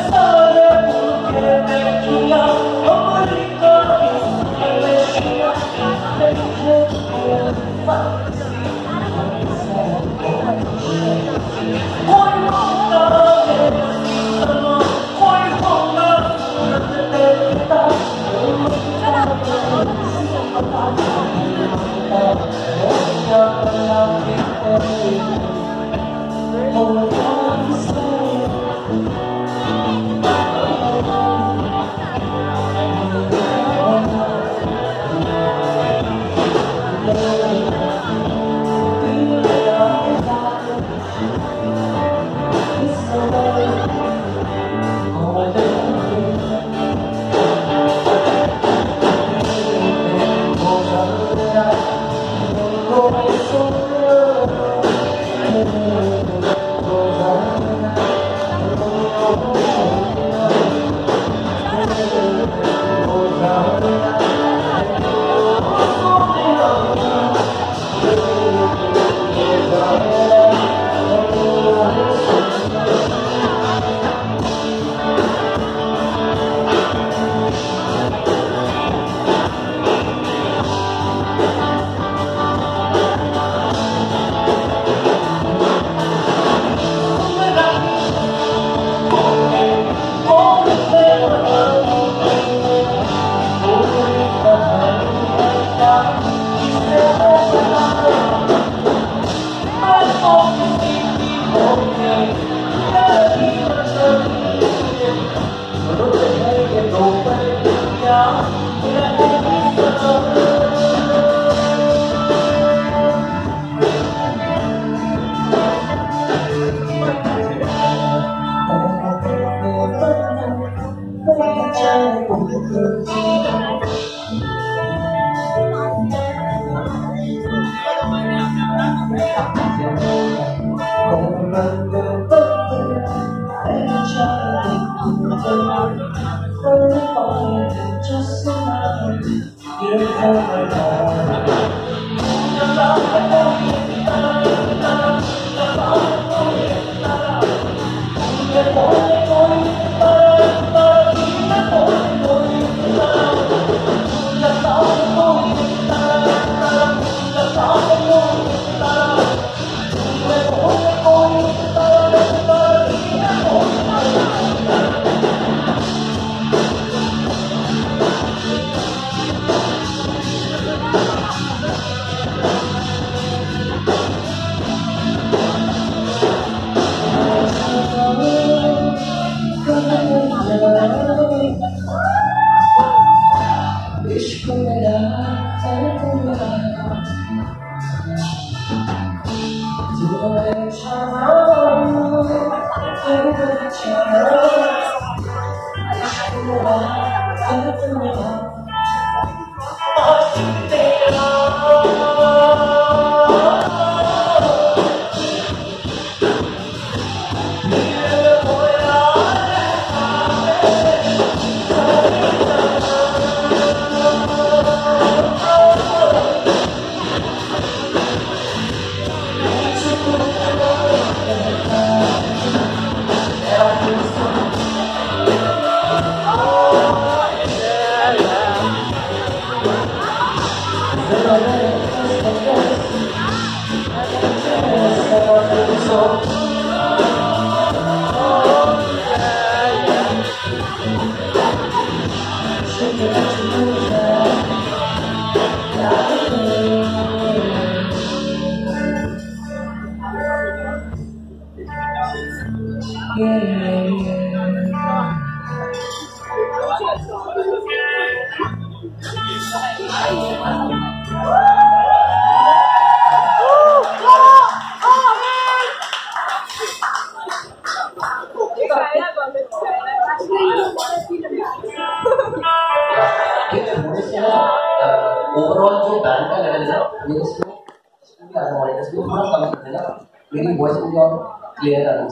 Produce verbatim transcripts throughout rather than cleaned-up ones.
Overall जो band का level है ये इसमें भी आने वाला है, इसमें थोड़ा कम कर देना, मेरी वॉइस मुझे और क्लियर आनी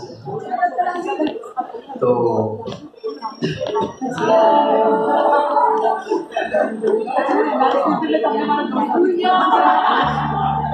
चाहिए। तो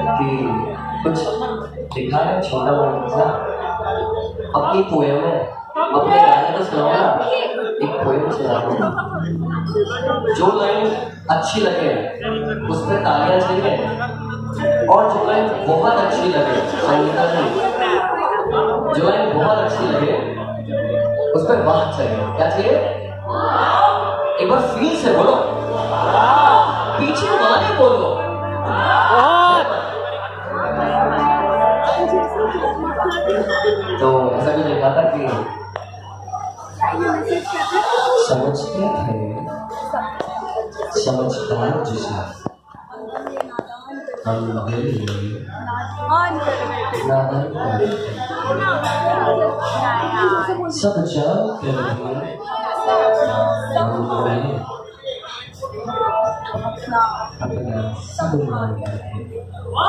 कि कुछ लिखा है छोटा मोटा सा अपनी पोएम है अपने गाने को सुनाओ ना, एक पोएम सुनाओ, जो लाइन अच्छी लगे उस पर तालियां चाहिए, और जो लाइन बहुत अच्छी लगे संगीता जी, जो लाइन बहुत अच्छी लगे उस पर वाह चाहिए। क्या चाहिए? एक बार फील से बोलो, पीछे वाले बोलो। तो ऐसा भी लिखा था कि समझते थे समझदार जिसे हम दिल में नादान करते, सब जानते रहे अपना सब मानते थे।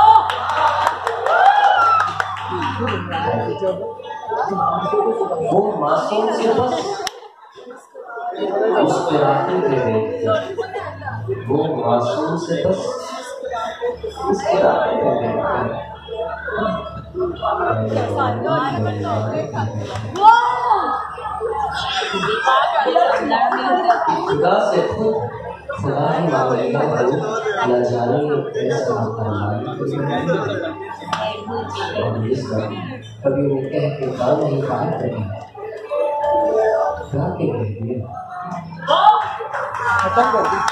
वो मासूम से बस मुस्कुराते थे, वो मासूम से बस मुस्कुराते थे। खुदा से खुद खुदा ही मांगेगा वो, न जाने कैसा कभी वो कह के काम नहीं पाते क्या के कहते खत्म कर दी।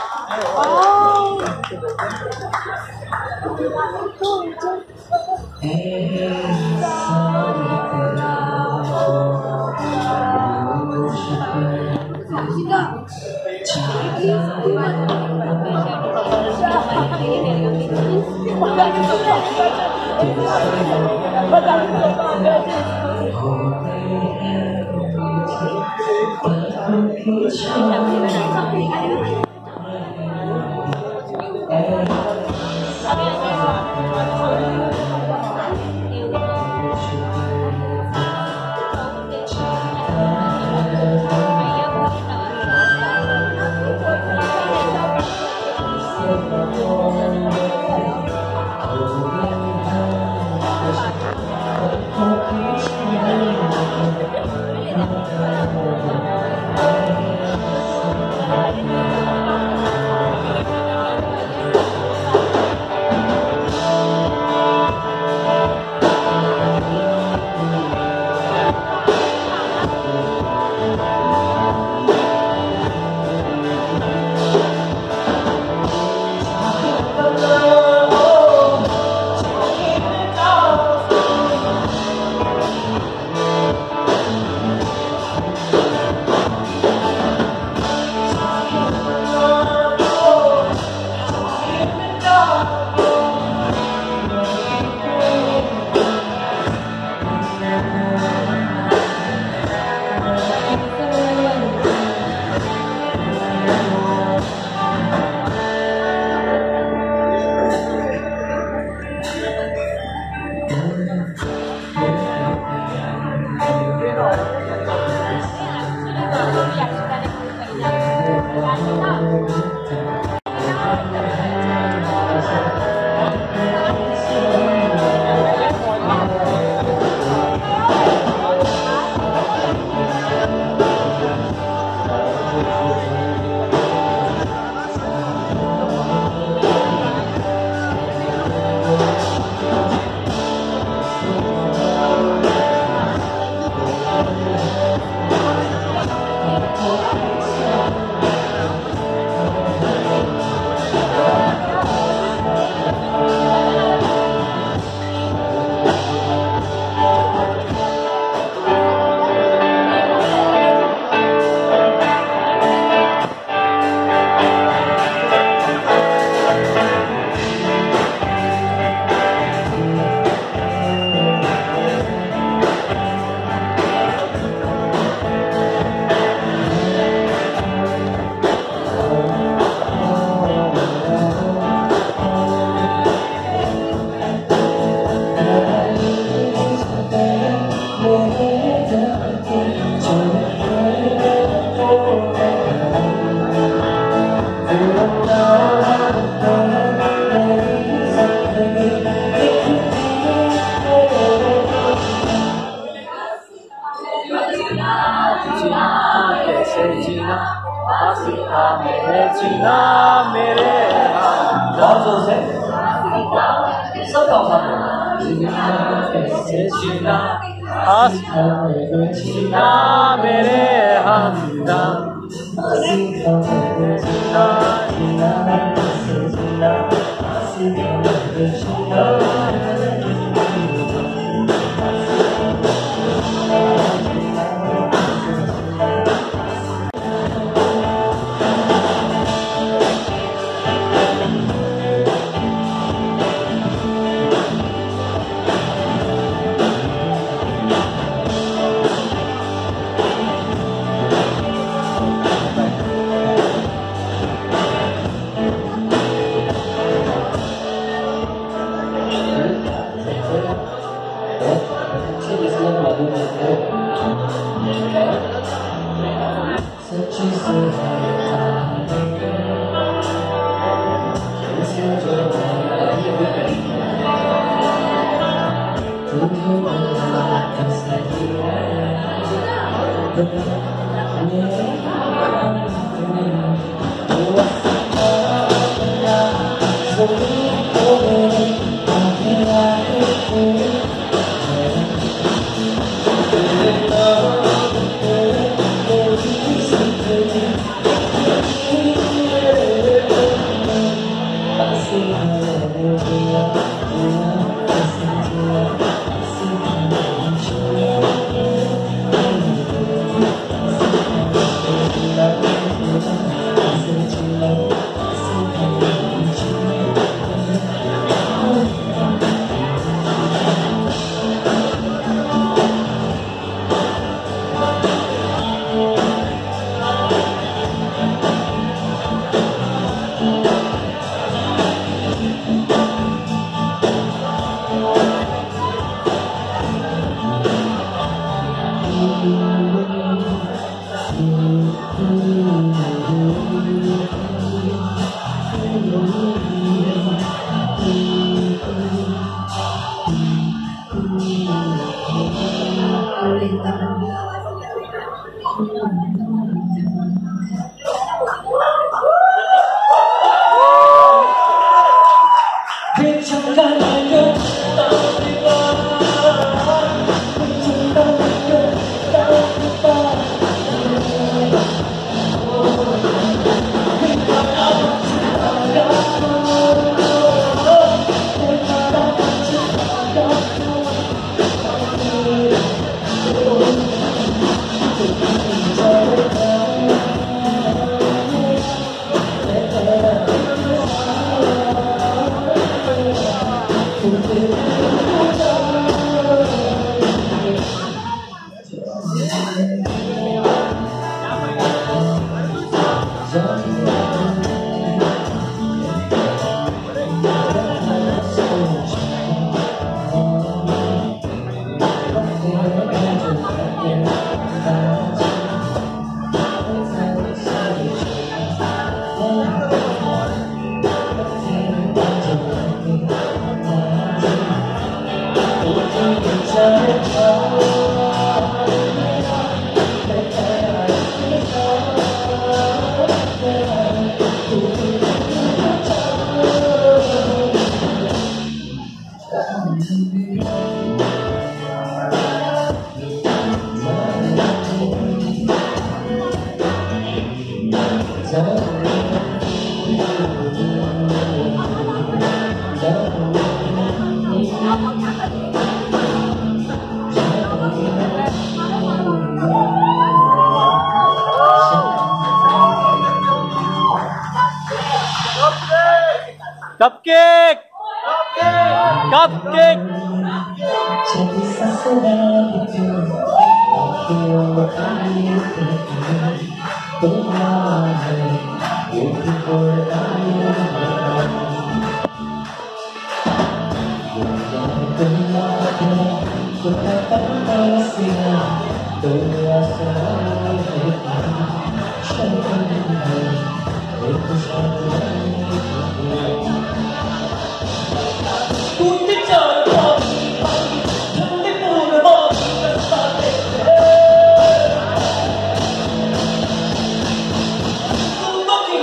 Thank you. जीना मेरे बहुत जोर से सब गाओ साथ में। जीना जीना मेरे हमदम Cupcake! Cupcake! Look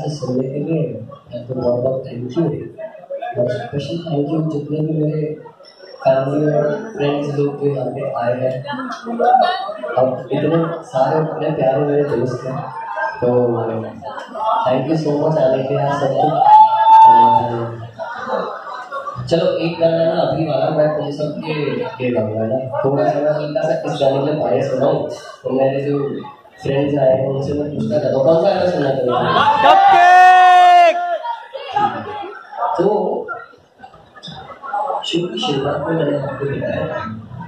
से सुनने के लिए आपको बहुत बहुत थैंक यू। और स्पेशल थैंक यू जितने भी मेरे फैमिली और फ्रेंड्स लोग जो यहाँ पे आए हैं और इतने सारे इतने प्यारे मेरे दोस्त हैं, तो थैंक यू सो मच आने के लिए सबको। चलो एक गाना ना अभी वाला मैं तुम सबके ये गाऊंगा ना, थोड़ा सा मैं हल्का सा इस गाने में पाए सुनाऊं, तो मेरे जो फ्रेंड्स आए हैं उनसे मैं पूछना चाहता हूँ कौन सा गाना सुनना चाहूँगा। तो शो की शुरुआत में मैंने आपको बताया,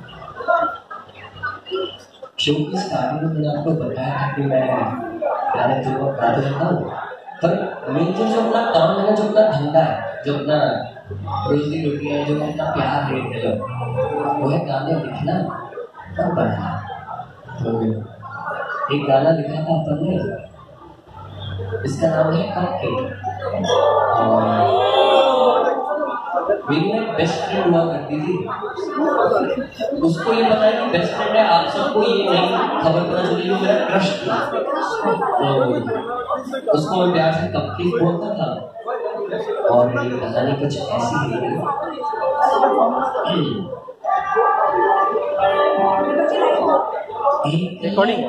शो की स्टार्टिंग में मैंने आपको बताया था कि मैं गाने जो गाते रहता हूँ, पर मेजर जो अपना काम है, जो अपना धंधा है, जो अपना रोजी रोटी है, जो अपना प्यार है, वो है गाने लिखना और बनाना। तो एक गाना लिखा था अपन ने, इसका नाम है कपकेक। मेरी एक बेस्ट फ्रेंड हुआ करती थी, उसको ये पता है कि बेस्ट फ्रेंड है, आप सबको ये नहीं खबर पता चली वो मेरा क्रश था। तो उसको मैं प्यार से कपकेक बोलता था और ये कहानी कुछ ऐसी है। रिकॉर्डिंग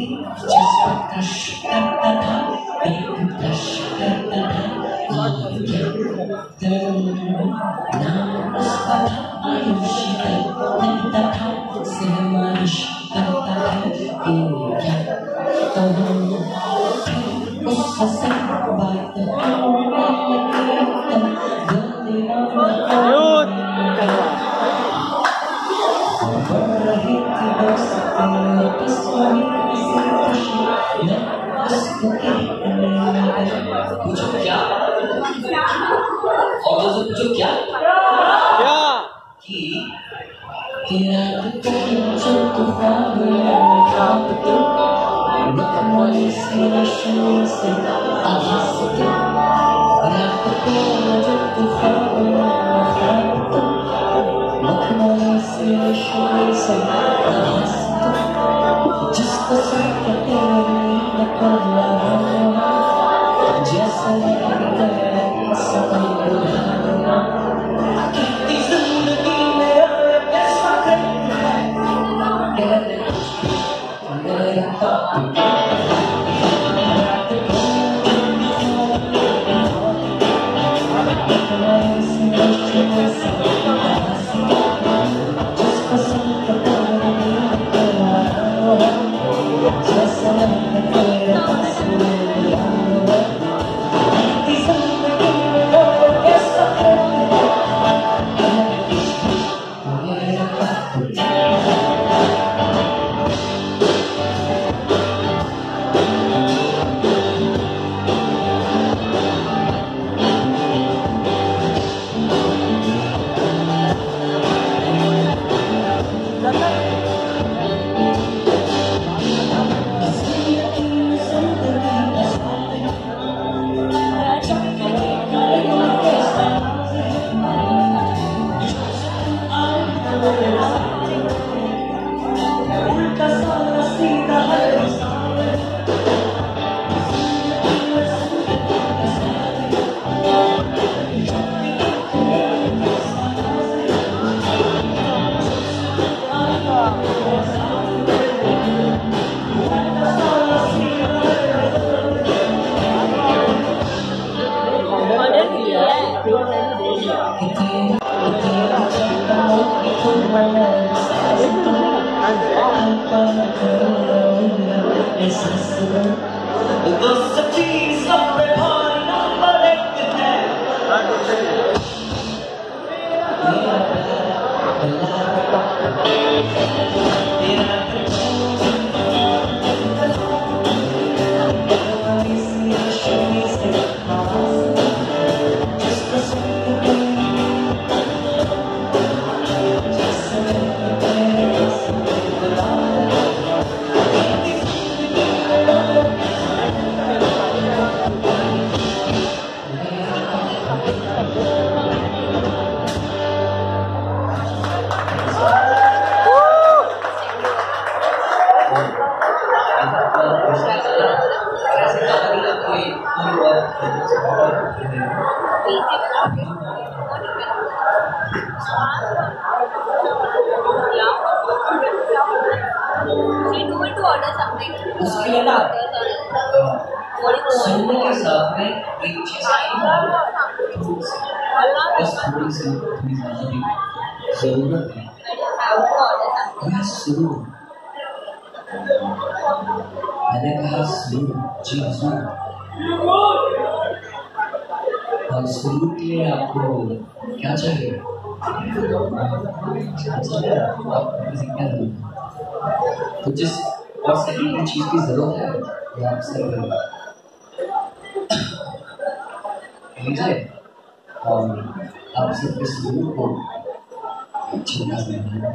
पूछो क्या और दोस्तों पूछो क्या क्या कि तेरा जो तूफान है रात को मखमली से रश्मि से आभास के रात को जो तूफान है रात को मखमली से रश्मि से आभास के जिसको सकते न करना जैसा लगता है सपना कितनी जिंदगी में ऐसा करता है मेरा उसके लिए ना सुनने के साथ में एक चीज बस थोड़ी सी थोड़ी ज्यादा भी जरूरत है। यह सुनो, मैंने कहा सुनो जी सुनो, और सुनने के लिए आपको क्या चाहिए? आपको किसी क्या जरूरत है? तो जिस और सही चीज की जरूरत है वो आपसे लीजिए और आप सबके सुरूर को छिपा देना।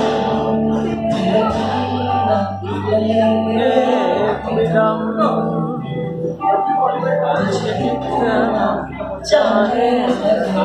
Freedom. चाहे लगे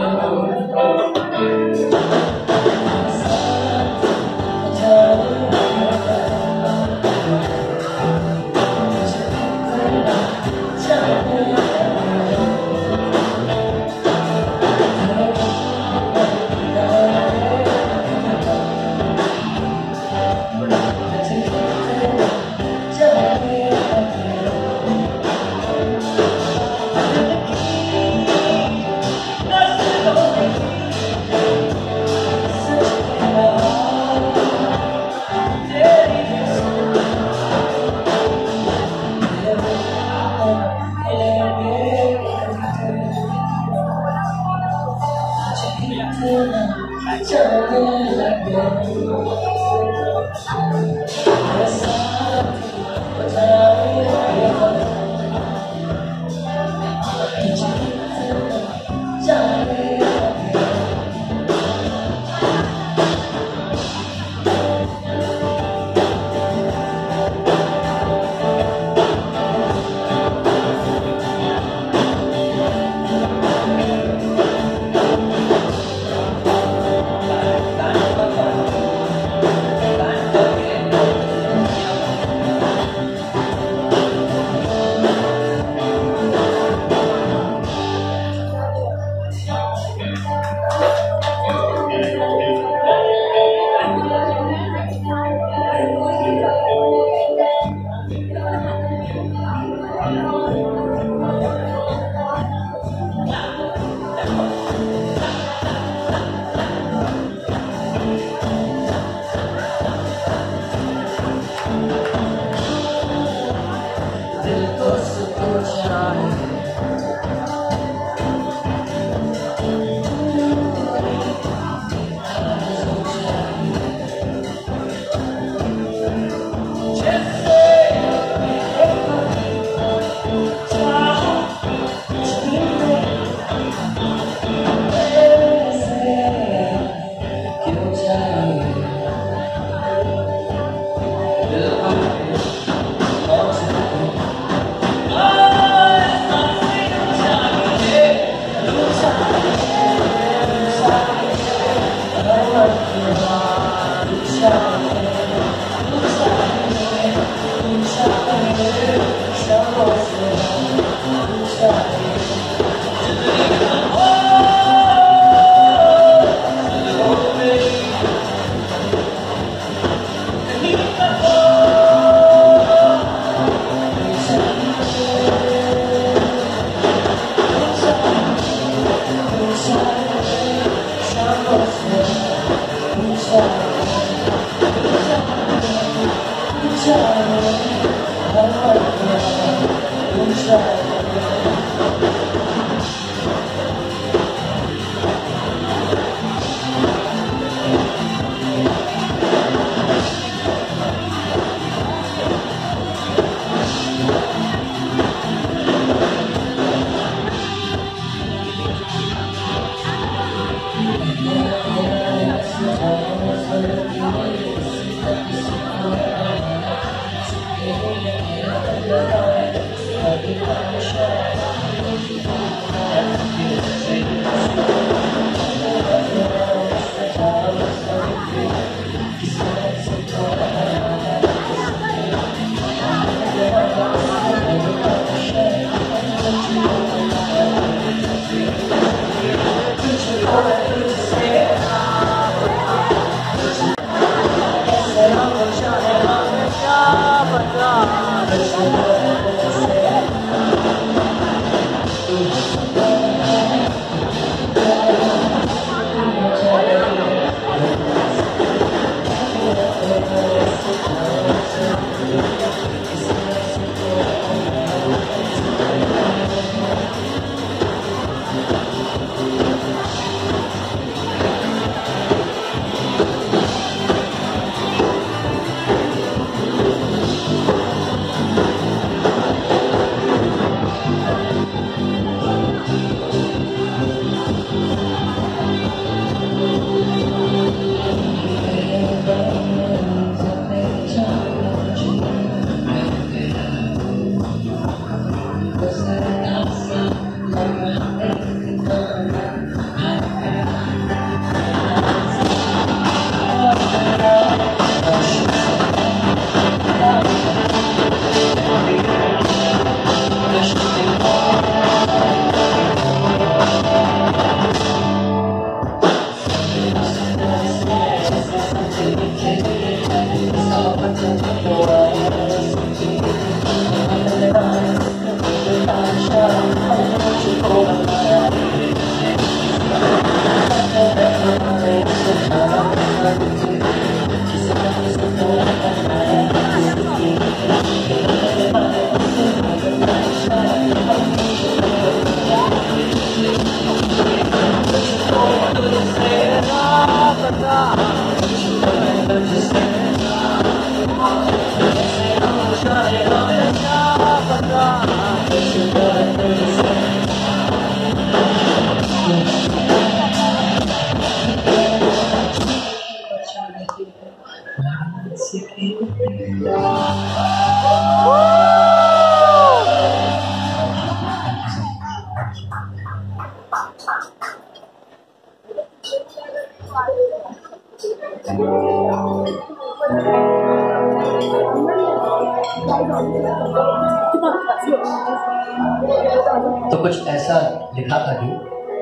तो कुछ ऐसा लिखा था कि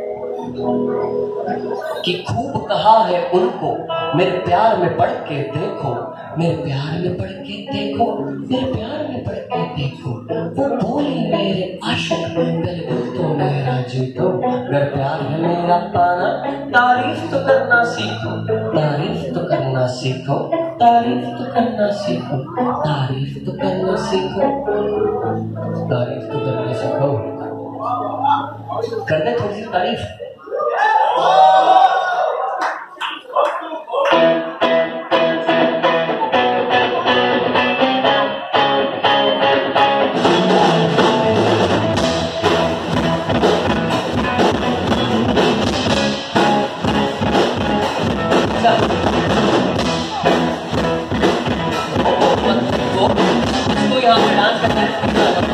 कि खूब कहा है उनको मेरे प्यार में पढ़ के देखो, मेरे प्यार में पढ़ के देखो, मेरे प्यार में पढ़ के देखो। वो बोली मेरे आशिक पहले दिल तो मेरा जीतो, अगर प्यार है मेरा पाना तारीफ तो करना सीखो, तारीफ तो करना सीखो, तारीफ तो करना सीखो, तारीफ तो करना सीखो, तारीफ तो करना सीखो। कर दे थोड़ी सी तारीफ। यहाँ पे डांस करना है।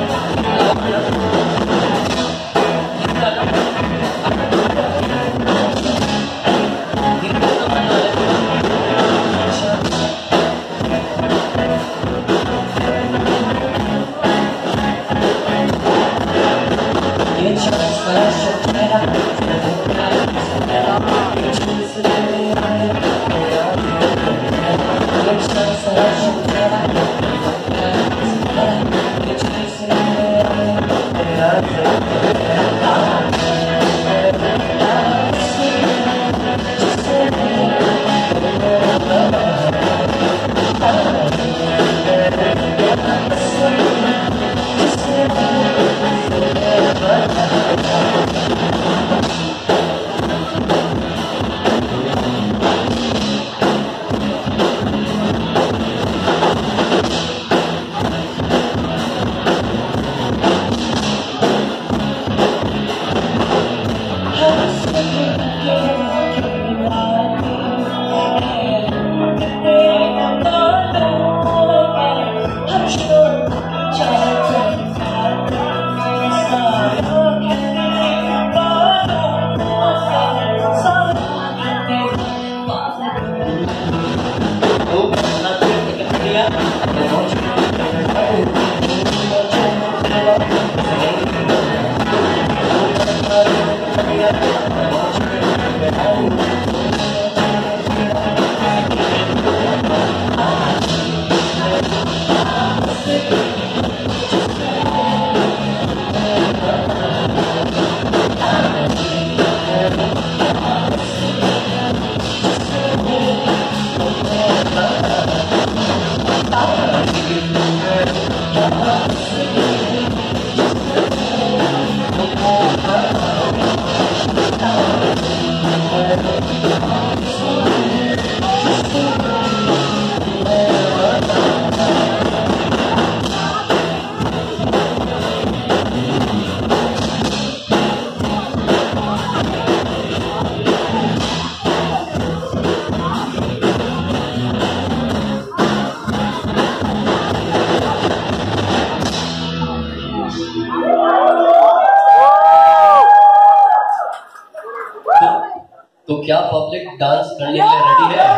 तो क्या पब्लिक डांस करने के लिए रेडी है?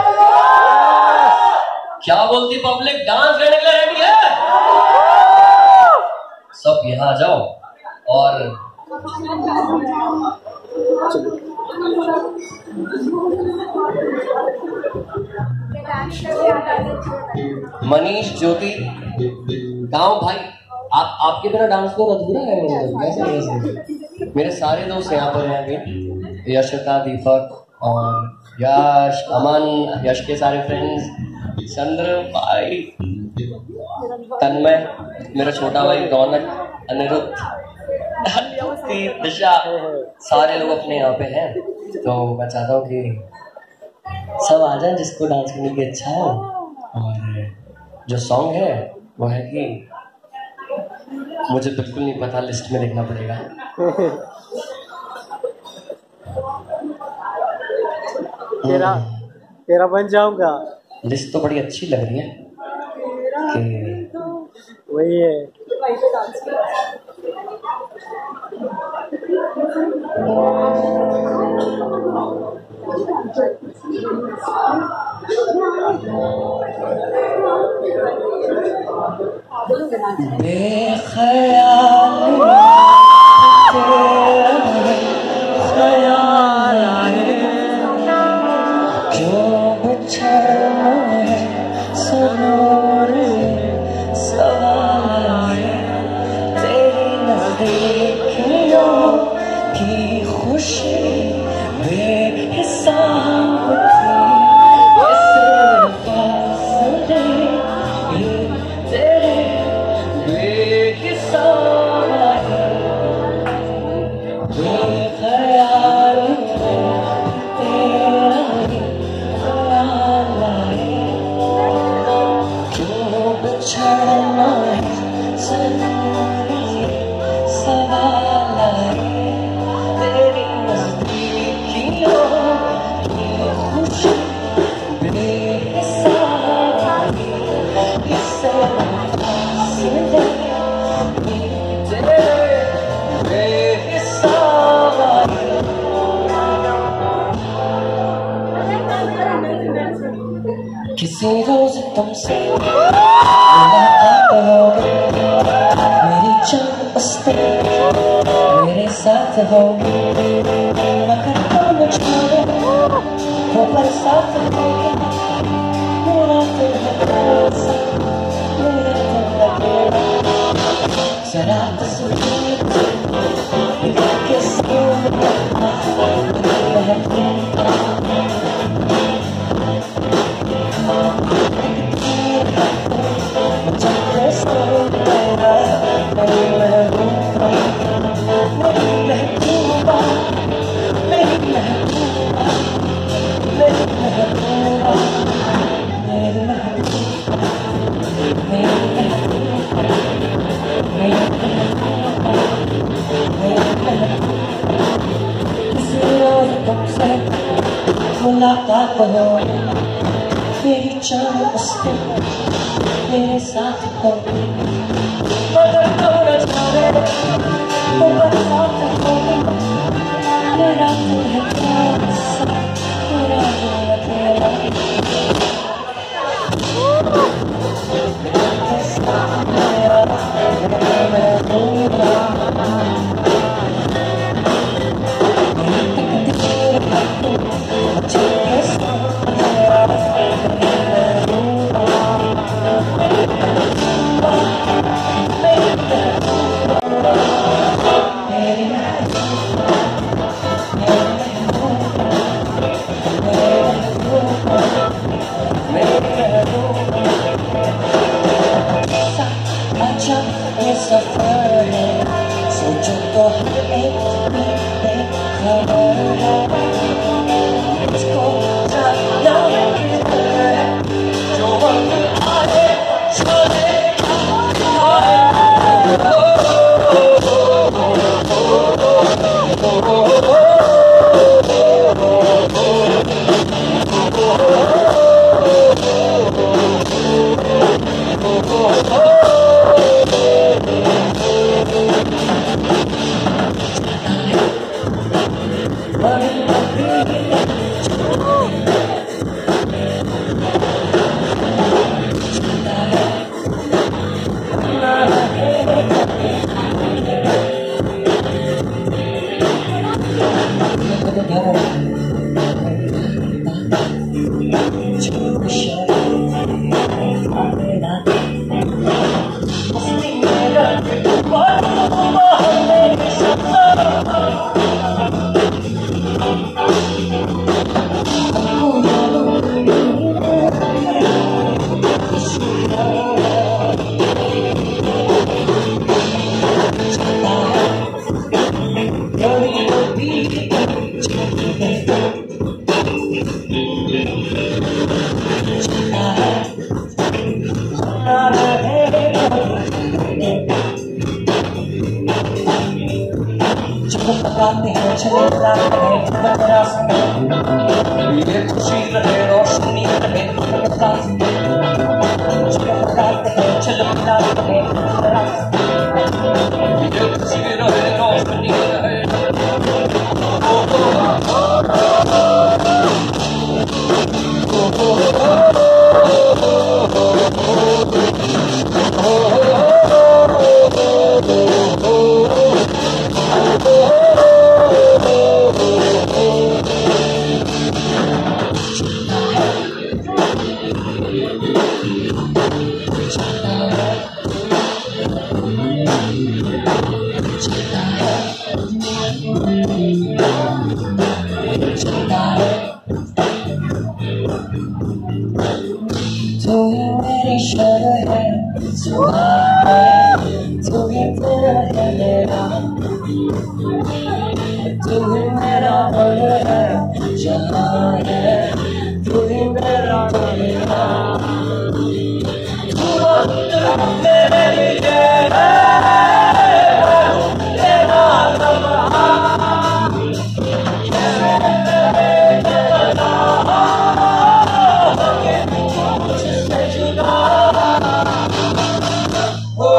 क्या बोलती पब्लिक डांस करने के लिए रेडी है? सब यहाँ आ जाओ और मनीष ज्योति गांव भाई, आप आपके बिना डांस को अधूरा है। कैसे कैसे मेरे सारे दोस्त यहाँ पर हैं अभी, यशिका, दीपक और यश, अमन, यश के सारे फ्रेंड्स, चंद्र भाई, तन्मय, मेरा छोटा भाई रौनक, अनिरुद्ध, दिशा, सारे लोग अपने यहाँ पे हैं। तो मैं चाहता हूँ कि सब आ जाएं जिसको डांस करने की इच्छा है। और जो सॉन्ग है वो है कि मुझे बिल्कुल नहीं पता, लिस्ट में देखना पड़ेगा। तेरा तेरा बन जाऊंगा। लिस्ट तो बड़ी अच्छी लग रही है कि वही है। बेख्याल देखियो की खुशी बेहिसाब थी, किस फासले ये तेरे बेहिसाब आए, बेख्याल तेरा ही ख्याल आए, क्यों बिछड़ना है सवाल आए, तेरी नज़दीकियों की खुशी बेहिसाब थी, इससे फासले तेरे बेहिसाब आए। किसी रोज तुमसे मुलाकात होगी, मेरी जान उस दिन मेरे साथ होगी, मगर तुम न छोड़ो वो बरसात होगी, मेरा दिल है कैसा मेरे दिल लगेगा, जरा तस्वीर किस मुलाकात हो, मेरी जान उस दिन मेरे साथ हो, मगर तुम न जाने वो बरसात होगी, मेरा दिल है कैसा मेरा दिल लगेगा, कैसा मेरा मैं दूंगा, ये सफर है सोचो तो हर एक बेखबर है, इसको जाना है जो वक्त आए चले लगाते हैं चले जाते हैं ये खुशी रहे रोशनी रहे लगाते हैं चले जाते हैं ये खुशी रहे रोशनी रहे चलता है चलता है तू ही मेरी शान है सुबह है तू ही मेरा है मेरा तू ही मेरा मन है जहाँ है तू ही मेरा मेरा तू मेरे लिए है तेरा लम्हा कैसे लगता कि मुझसे जुदा हो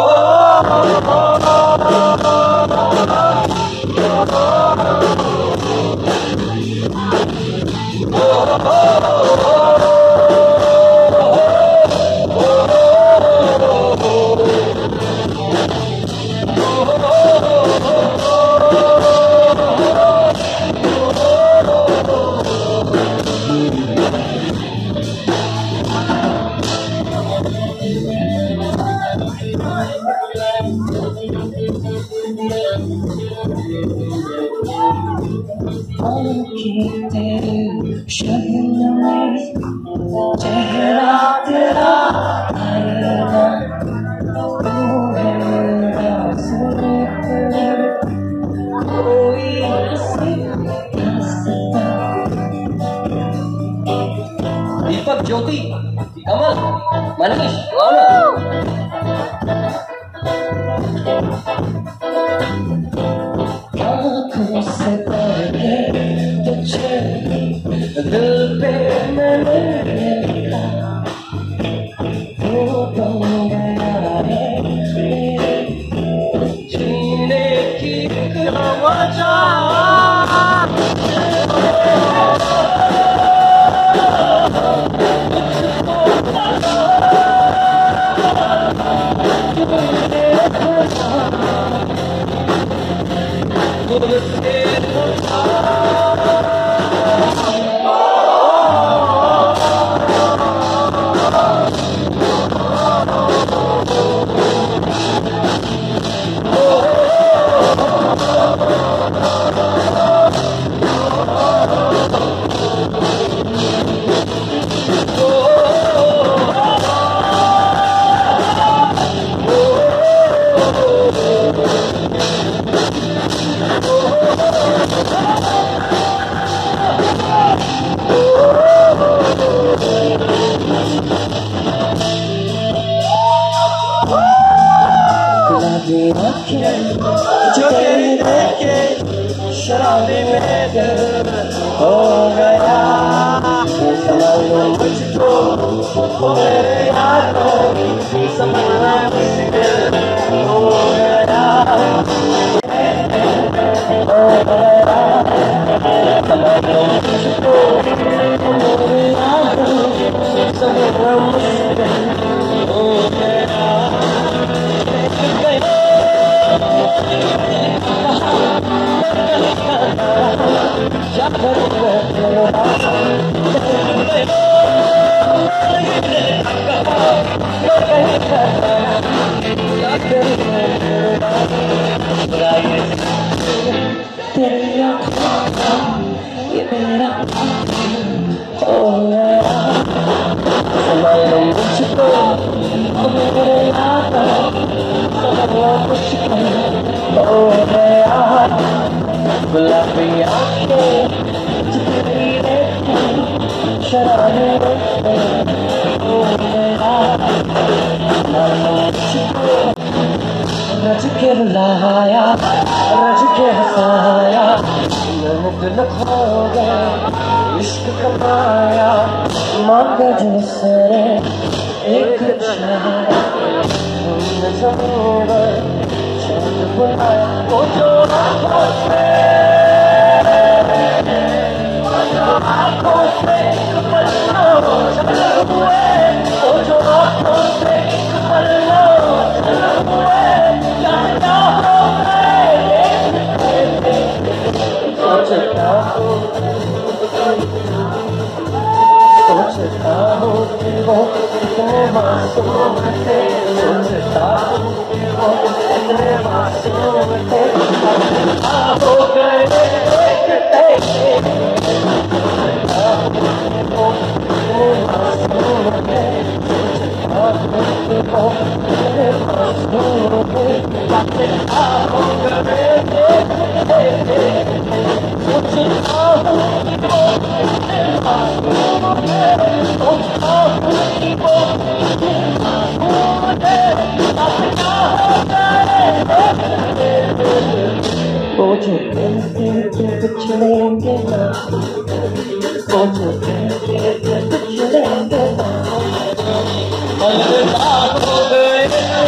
चेहरा तेरा आईना तू है मेरा सपना कोई दीपक ज्योति कमल मनीष आँखों से पढ़े तुझे दिल पे मैंने लिखा वो बन गया है जीने की वजह जो तेरी देखे शराबी में दिल हो गया समझ लो मुझको ओ मेरे यारों समझना मुश्किल हो गया हो गया समझ लो मुझको ओ मेरे यारों समझना मुश्किल हो गया तेरी आँखों ये मेरा हो गया समझ लो मुझको मेरे यारों समझना मुश्किल हो गया गुलाबी आँखें तेरी देखी शराबी हो गया मुझको रज के बुलाया रज के हंसाया मैंने दिल खो गया इश्क कमाया मांगा जैसे एक इशारा हमने ज़रूर चाँद बुलाया वो जो आँखों से वो जो आँखों से पलकों चले हुए वो जो आँखों से पलकों चले हुए जाना हो गए सोचता हूँ सोचता हूँ कि वो कितने मासूम थे सोचता हूँ कि वो कितने मासूम थे हो गए वो जो चलेंगे ना, वो जो चलेंगे ना, अलविदा हो गए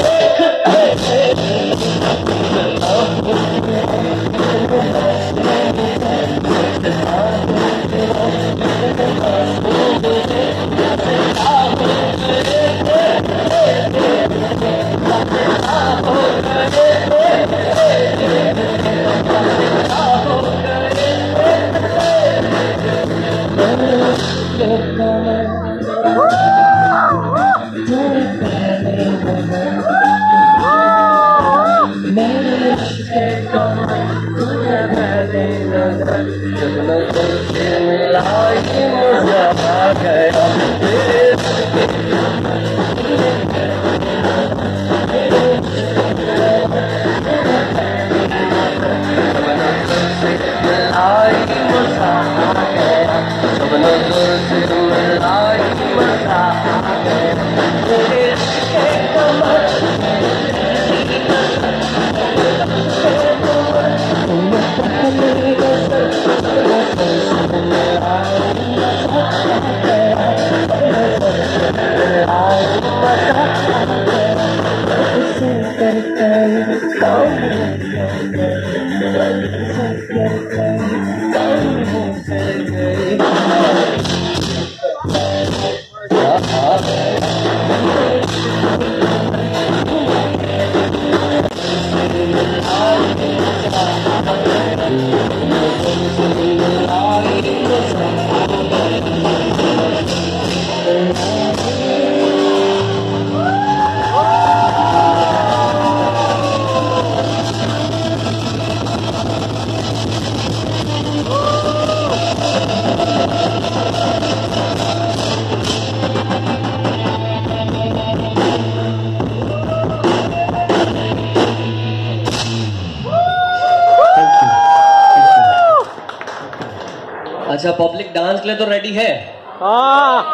अच्छा, पब्लिक डांस के लिए तो रेडी है? हाँ।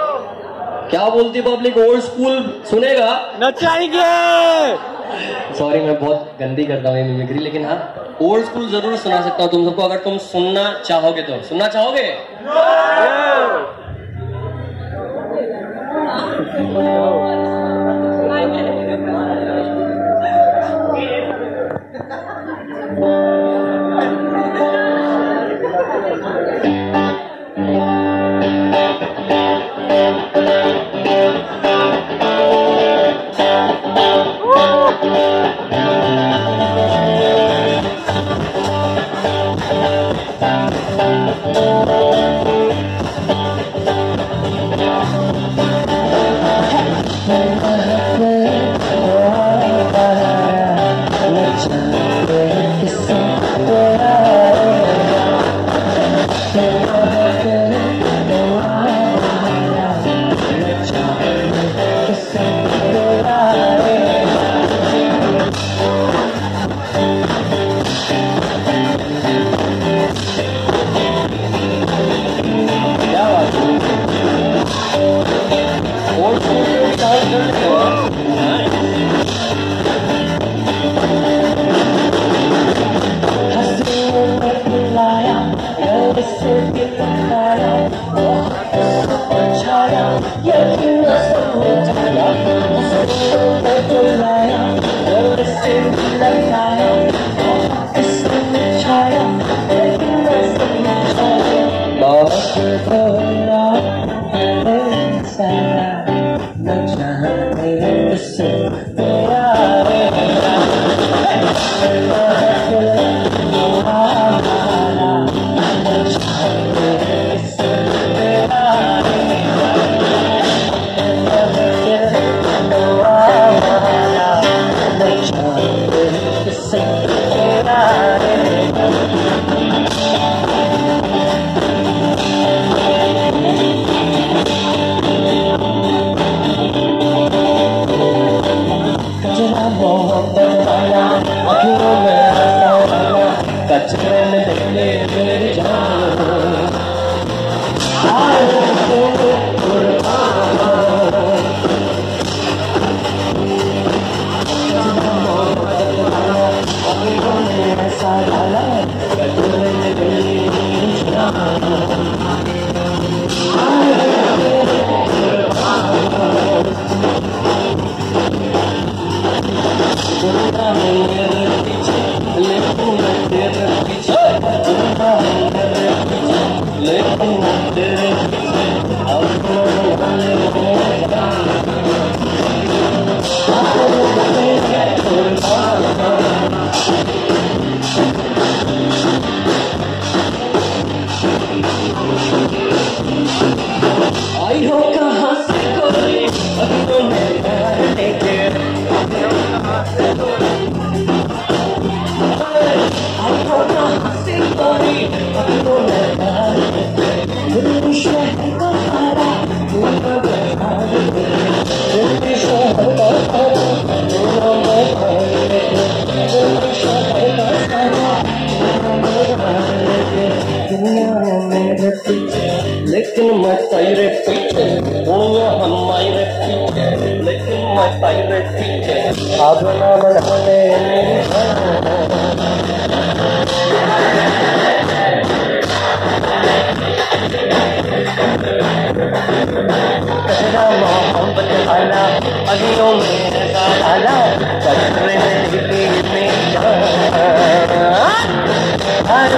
क्या बोलती पब्लिक? ओल्ड स्कूल सुनेगा? नचाएंगे। सॉरी, मैं बहुत गंदी करता हूँ मिमिक्री, लेकिन हाँ ओल्ड स्कूल जरूर सुना सकता हूँ तुम सबको, अगर तुम सुनना चाहोगे तो। सुनना चाहोगे? चैन दे मेरी जान हाय तेरे कुर्बान ऐसा डाला चैन दे मेरी जान हाय तेरे कुर्बान दुनिया मेरे पीछे लेकिन मैं तेरे पीछे दुनिया मेरे पीछे लेकिन मैं तेरे पीछे अब तो वाले मेरा आई हो कहाँ से कोई अब तो मेरा लेके लेकिन मैं तेरे पीछे दुनिया हमारे पीछे लेकिन मैं तेरे पीछे अब ना बनाने तेरा मोहब्बत आला अगियों में डाला कचरे में में हर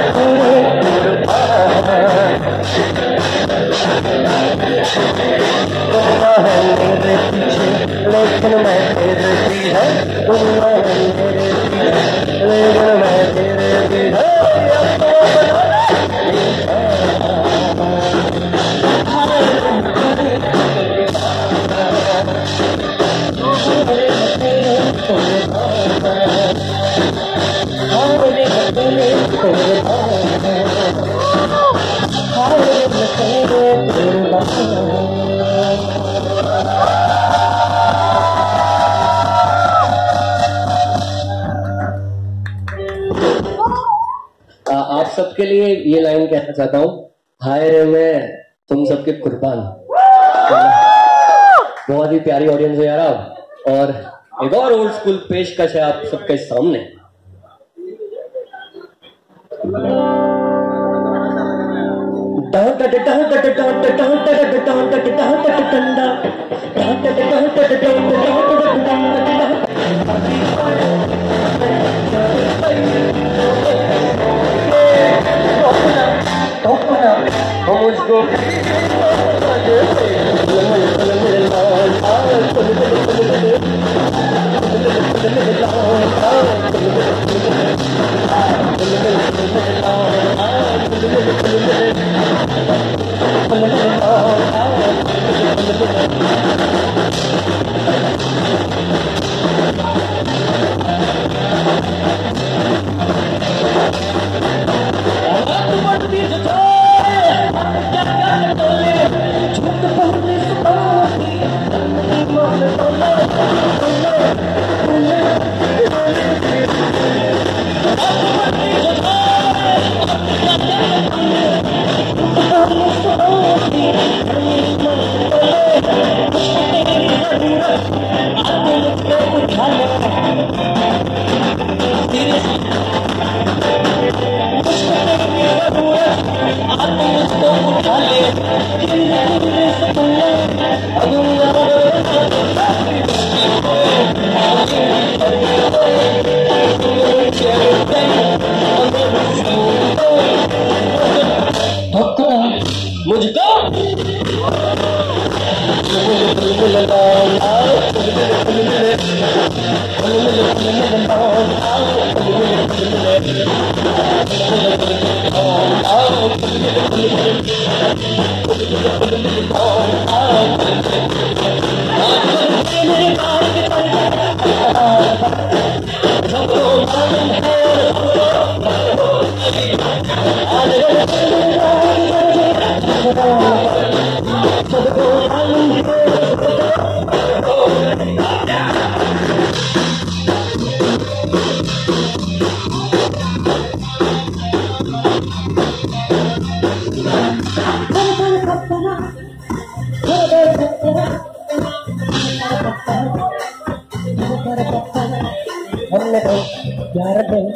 दुनिया है मेरे पीछे लेकिन मैं तेरे पीछे दुनिया है मेरे पीछे लेकिन मैं तेरे पीछे आप सबके लिए ये लाइन कहना चाहता हूँ, हाय रे मैं तुम सबके कुर्बान। बहुत ही प्यारी ऑडियंस है यार आप, और एक और ओल्ड स्कूल पेशकश है आप सबके सामने। मुझको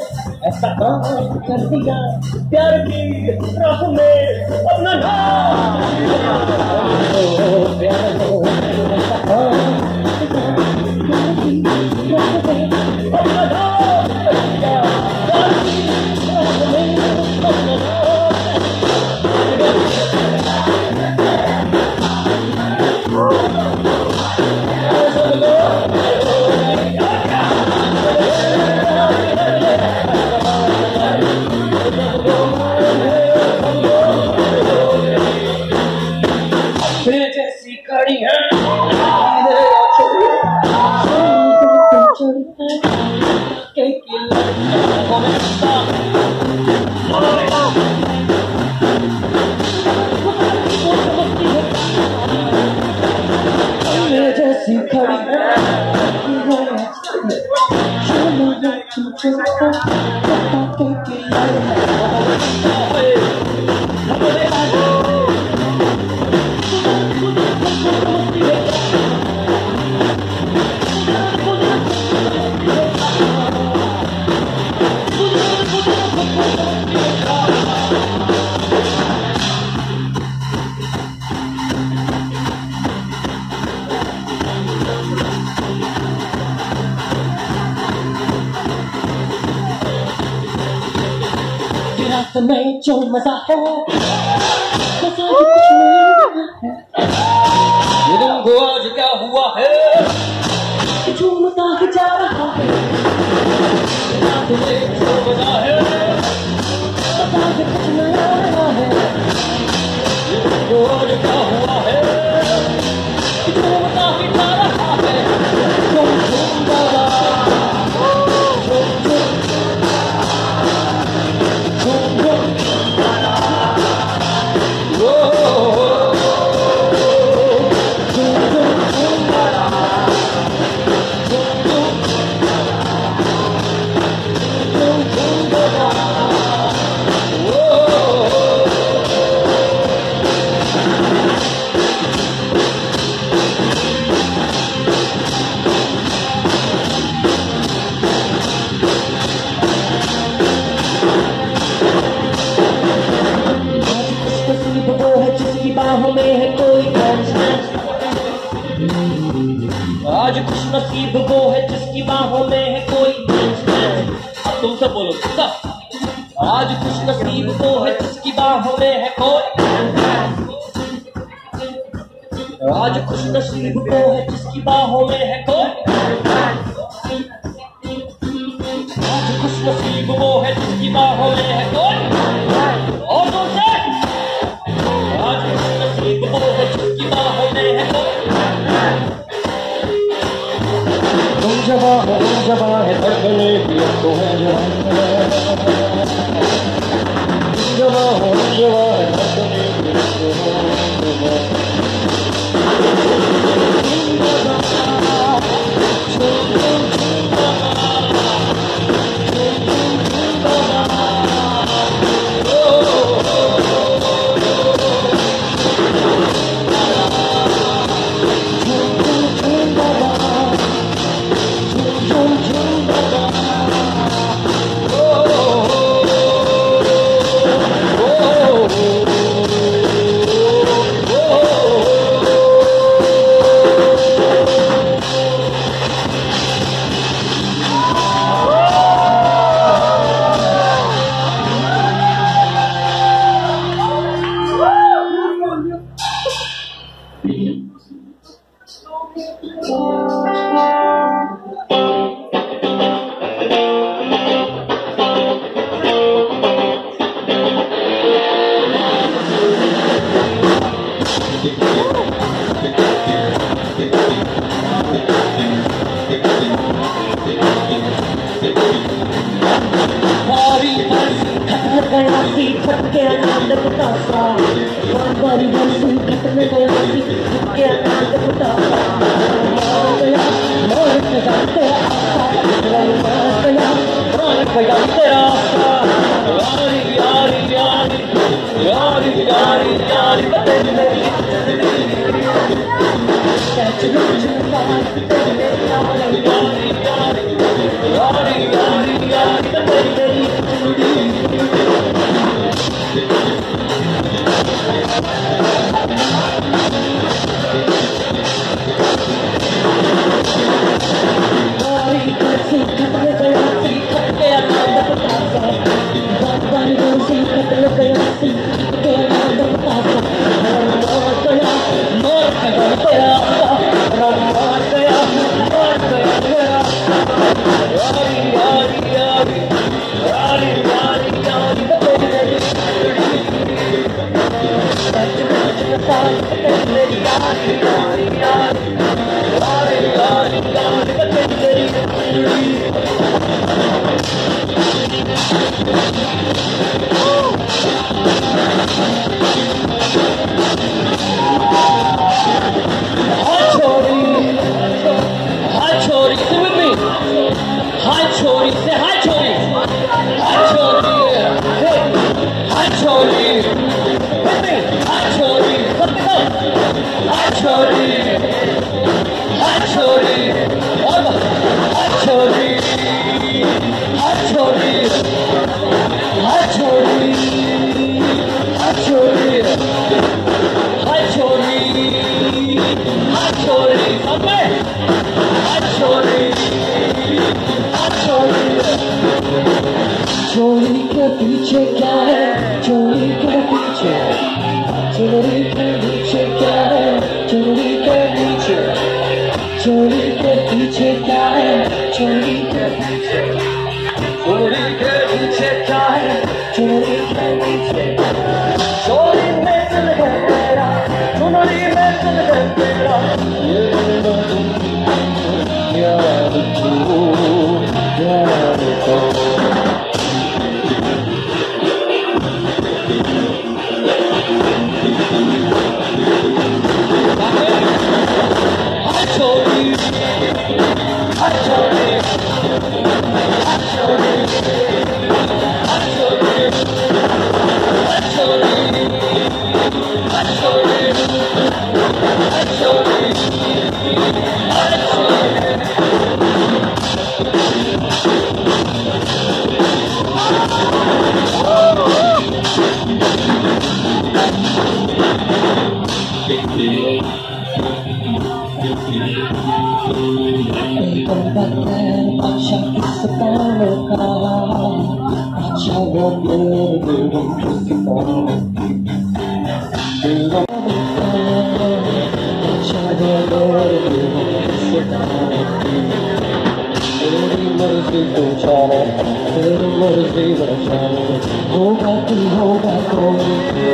ऐसा काम कर दिया प्यार की राह में अपना नाम प्यार हो ऐसा काम अपना नाम कर दिया प्यार की राह में अपना नाम जैसी कड़ी है जैसी खड़ी रात में जो मजा है मजा ही कुछ नहीं है। ये तुमको आज क्या हुआ है कि झूमता ही जा रहा है। रात में जो मजा है मजा ही कुछ नया है। ये तुमको आज क्या हुआ है कि झूमता ही जा रहा है। झूम झूम बाबा झूम झूम बाहों में है कोई आज खुश नसीब वो है जिसकी बाहों में है कोई। अब तुम सब बोलो सब। आज खुश नसीब वो है जिसकी बाहों में है कोई। आज खुश नसीब वो है जिसकी बाहों में है कोई। आज खुश नसीब वो है जिसकी बाहों में है कोई। और दूसरे आज नसीब वो है जिसकी बाहों में है कोई। तुम जवां हो तुम जवां है धड़कने की अब तो है जवां। तुम जवां हो तुम जवां है धड़कने की अब तो है के आनंद बतासा बार बार बरसी कितने बरसी के आनंद बतासा गया मोर गया तेरा आशा मार गया मार गया तेरा आशा यारी यारी यारी यारी यारी यारी बदल मेरी कैच लूज यारी यारी यारी यारी यारी बदल चोरी के पीछे क्या है, चोरी के पीछे, चोरी के पीछे क्या है, चोरी के पीछे, चोरी के पीछे क्या है, चोरी के पीछे, चोरी के पीछे क्या है, चोरी के पीछे, चोरी में दिल है तेरा, चोरी में दिल है तेरा, ये याद तू याद तू होगा तू होगा कोई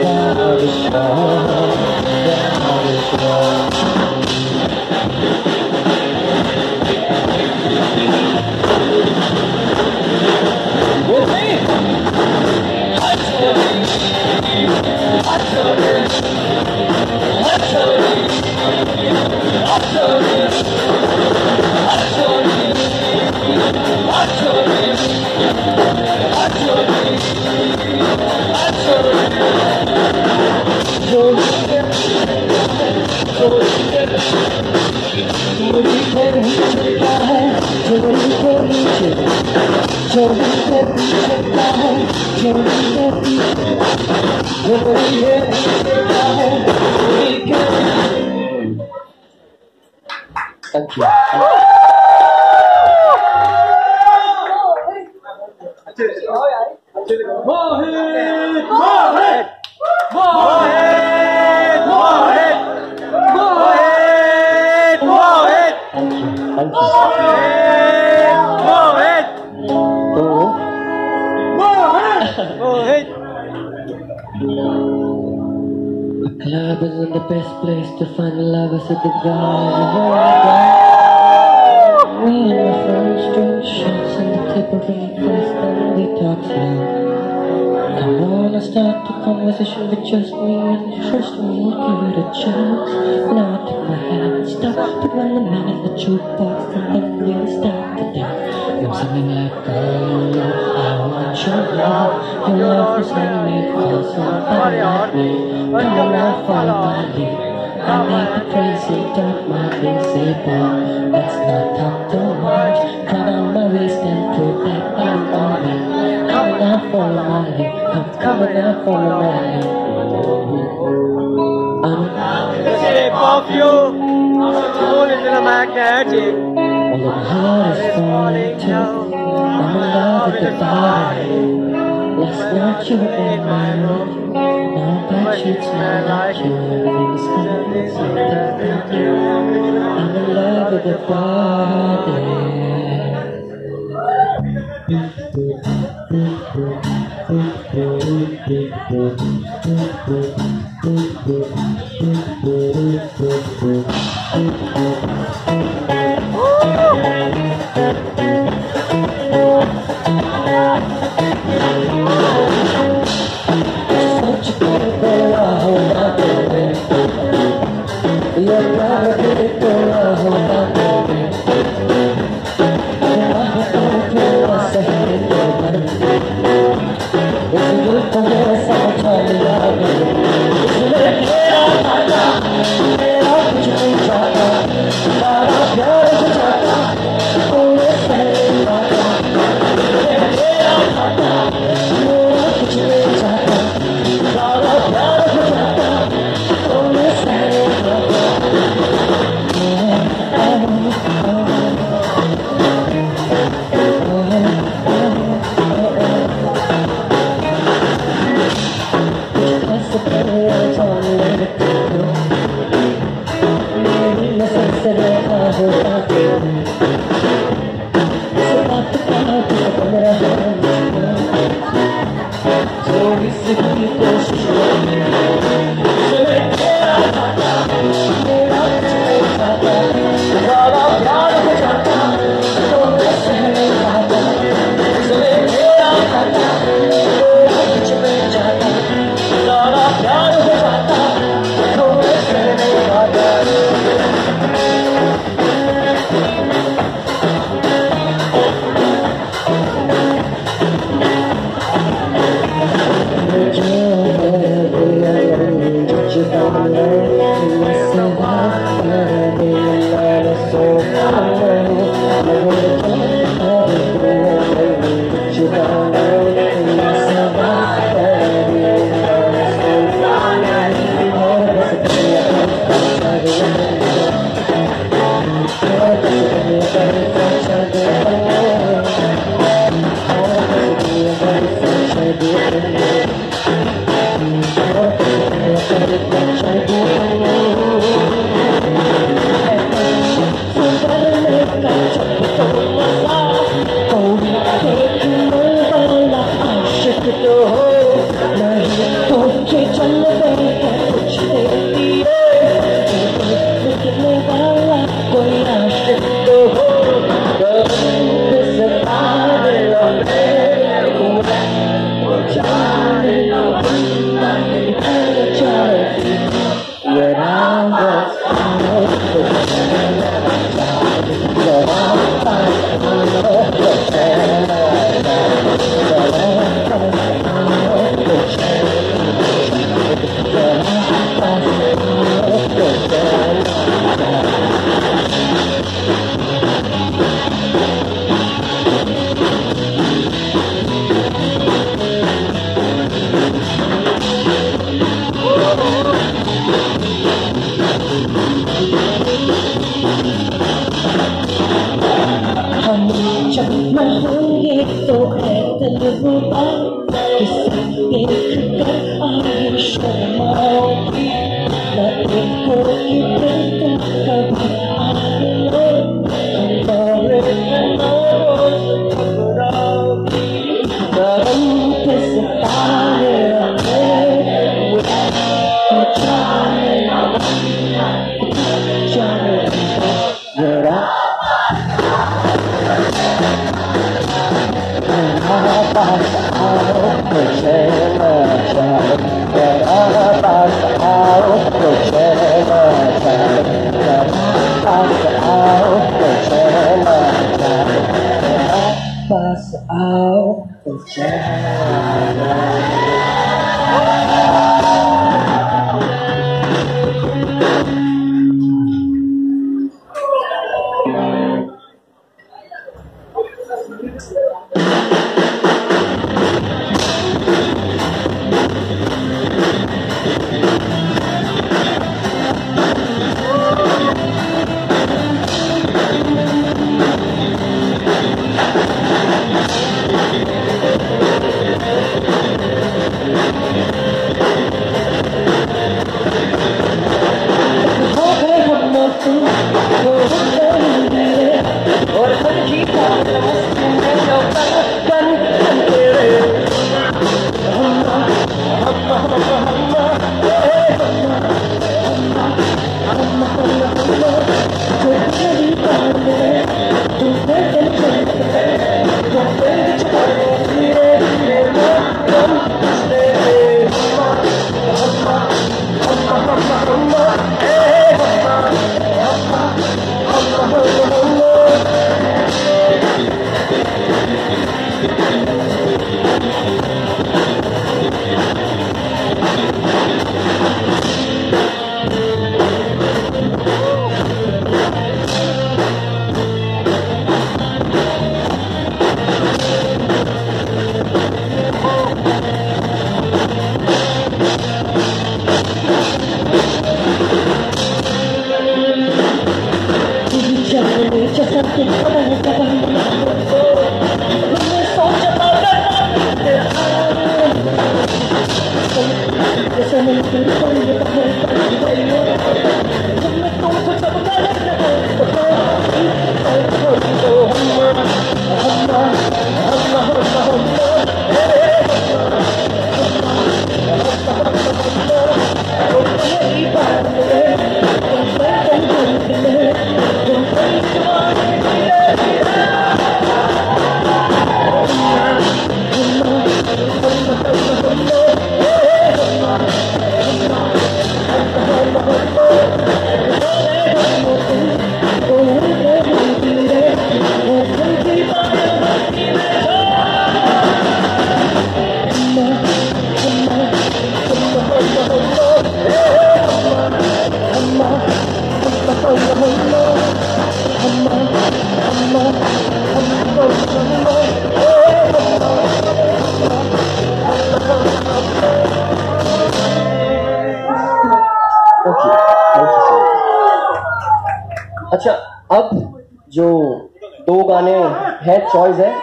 Thank you. Mohit! Mohit! Mohit! Mohit! Mohit! Mohit! Thank you. Thank you. Mohit! Mohit! Mohit! A club isn't the best place to find lovers at the guys. Me and my friends drink shots on the tip of the place, then we talk slow. I wanna start the conversation with just me and trust me, give it a chance. Now I took my hand, stopped to run the man in the jukebox, and then we start to dance. You're singing like, oh, I want your love. Your love is handmade for somebody like me. Come on, follow my lead. I make it crazy, don't mind me, say boy, let's not talk too much. Cut on my waist and put that arm on me. Come now, follow my lead. Come, come now, follow my lead. I'm the shape of you, all is in a magnetic. All the heart is falling too. I'm in love with the body. Last night you were in my room. Now that you smell like you, everything's something, something about you. I'm in love with the body. Oh! थोड़ी सी भी कोशिश मेरा खाता मेरा कुछ नहीं खाता ज़्यादा प्यार हो जाता तो मैं सह नहीं पाता मेरा खाता मेरा कुछ नहीं जाता ज़्यादा प्यार हो जाता तो मैं सह नहीं पाता अच्छा, अब जो दो गाने हैं, चॉइस है।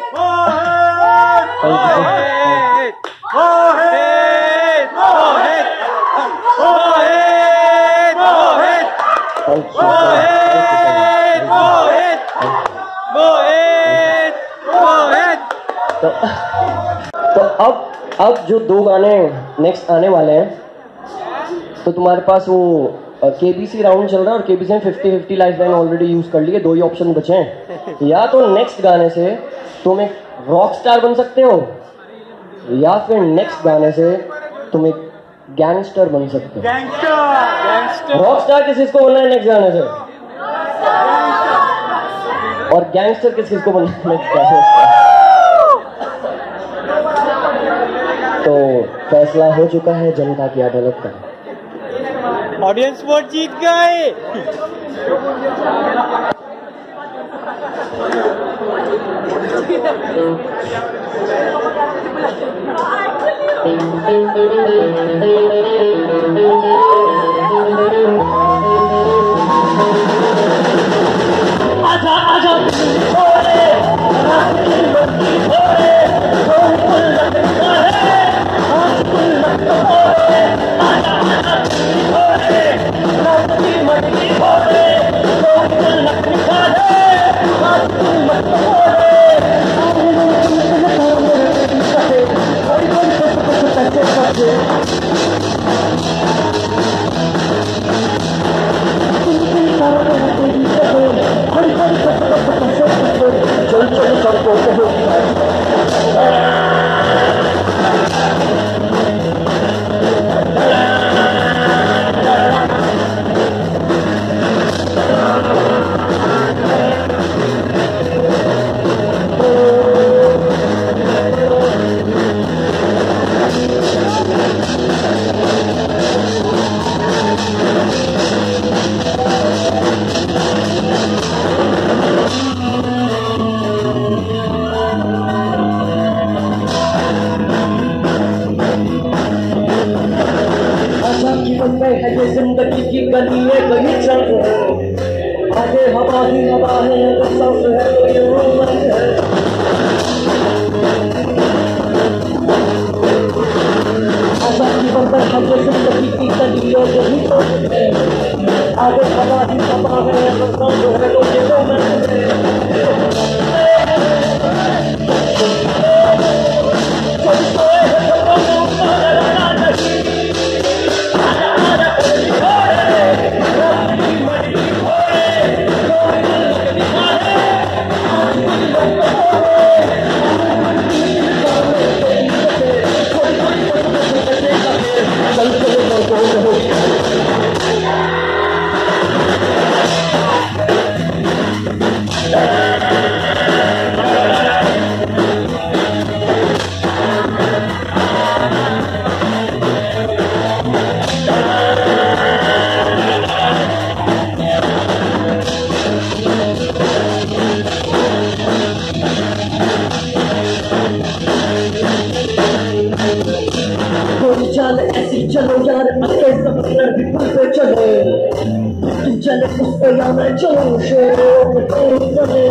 तो, तो अब अब जो दो गाने नेक्स्ट आने वाले हैं, तो तुम्हारे पास वो केबीसी राउंड चल रहा है और केबीसी में fifty fifty life line already use कर लिए, दो ही ऑप्शन बचे हैं। या तो नेक्स्ट गाने से तुम एक रॉक स्टार बन सकते हो, या फिर नेक्स्ट गाने से तुम एक गैंगस्टर बन सकते हो। रॉक स्टार किस किस को बनना है नेक्स्ट गाने से, और गैंगस्टर किस किस को बनना है नेक्स्ट गाने से? तो फैसला हो चुका है जनता की अदालत का। ऑडियंस वोट जीत गए। आजा आजा जिंदगी की गली में कहीं चल रहे, आगे हवा ही हवा है, तो सांस है तो ये उम्र है। आजादी बंदर हम जो जिंदगी की गली में यही तो है, आगे हवा ही हवा है, तो सांस है तो ये उम्र है। चलो यार इसके समंदर भी पुल पे चले, तुम चले उस पे या मैं चलूं शेरों चले।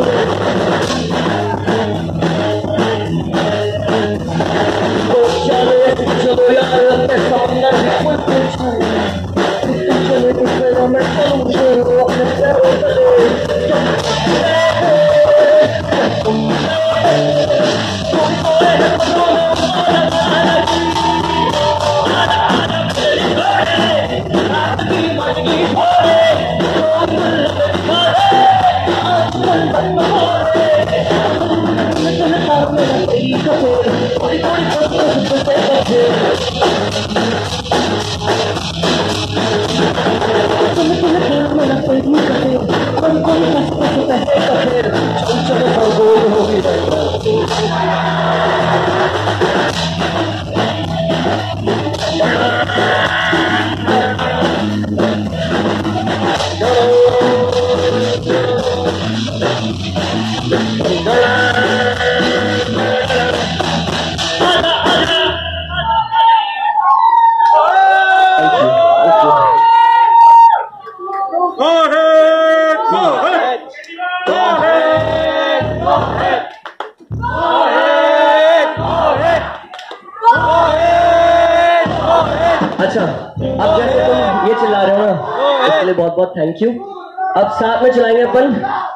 तो चले चलो यार इसके समंदर भी पुल पे चले, तुम चले उस पे या मैं चलूं शेरों चले। अच्छा, अब जैसे तुम ये चिल्ला रहे हो ना, इसके लिए बहुत बहुत थैंक यू। अब साथ में चलाएंगे अपन।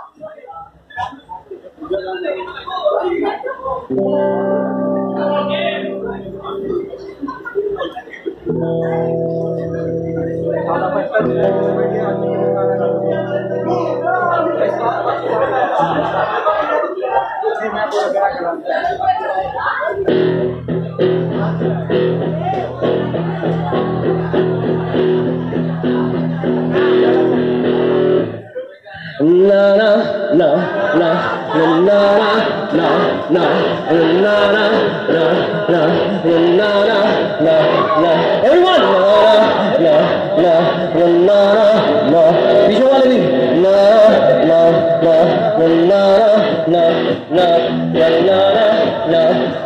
Na na na na na na na na na na na na na na everyone na na na na na पीछे वाले भी na na na na na na na na na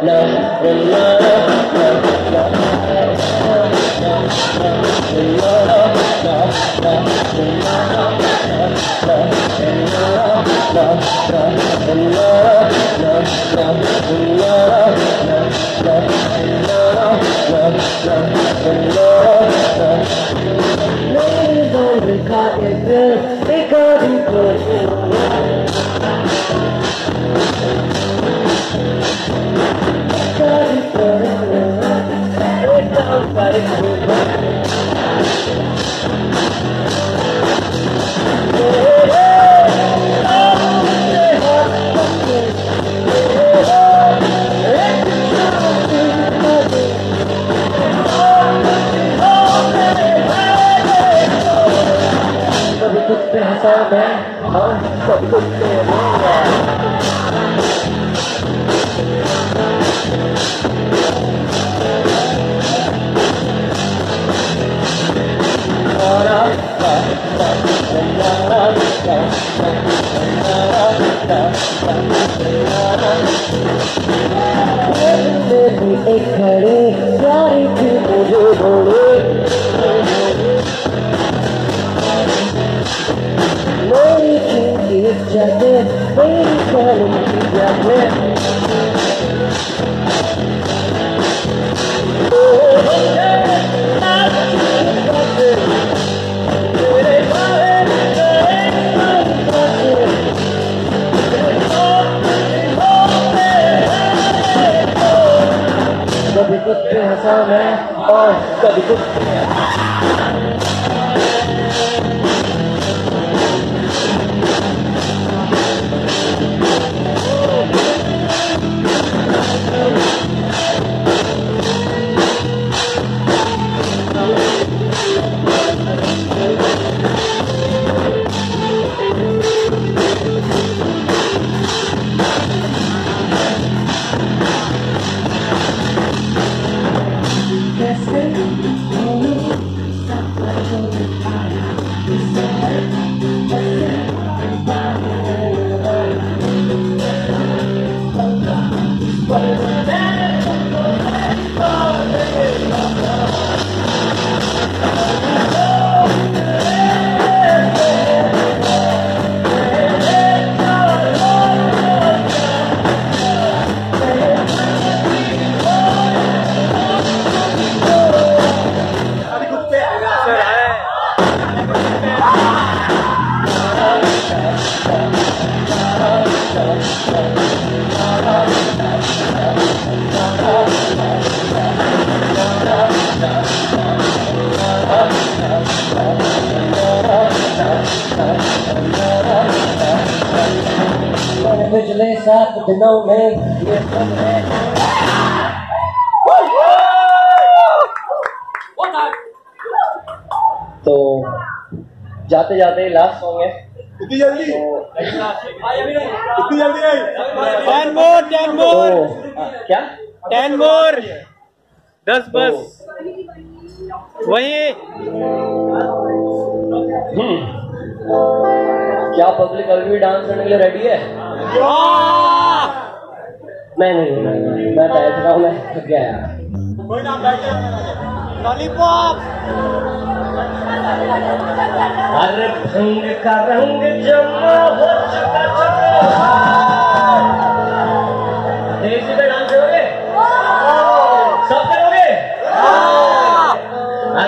पिछले सात दिनों में ये तो जाते जाते लास्ट सॉन्ग है। इतनी जल्दी इतनी जल्दी नहीं। टेन मोर टेन मोर क्या टेन मोर दस बस वही। क्या पब्लिक अभी भी डांस करने के लिए रेडी है? मैं नहीं, मैं बैठ रहा हूँ, मैं थक गया यार। कोई ना बैठे लॉलीपॉप। अरे भंग का रंग जमा हो चुका चुका। देसी पे डांस करोगे? सब करोगे?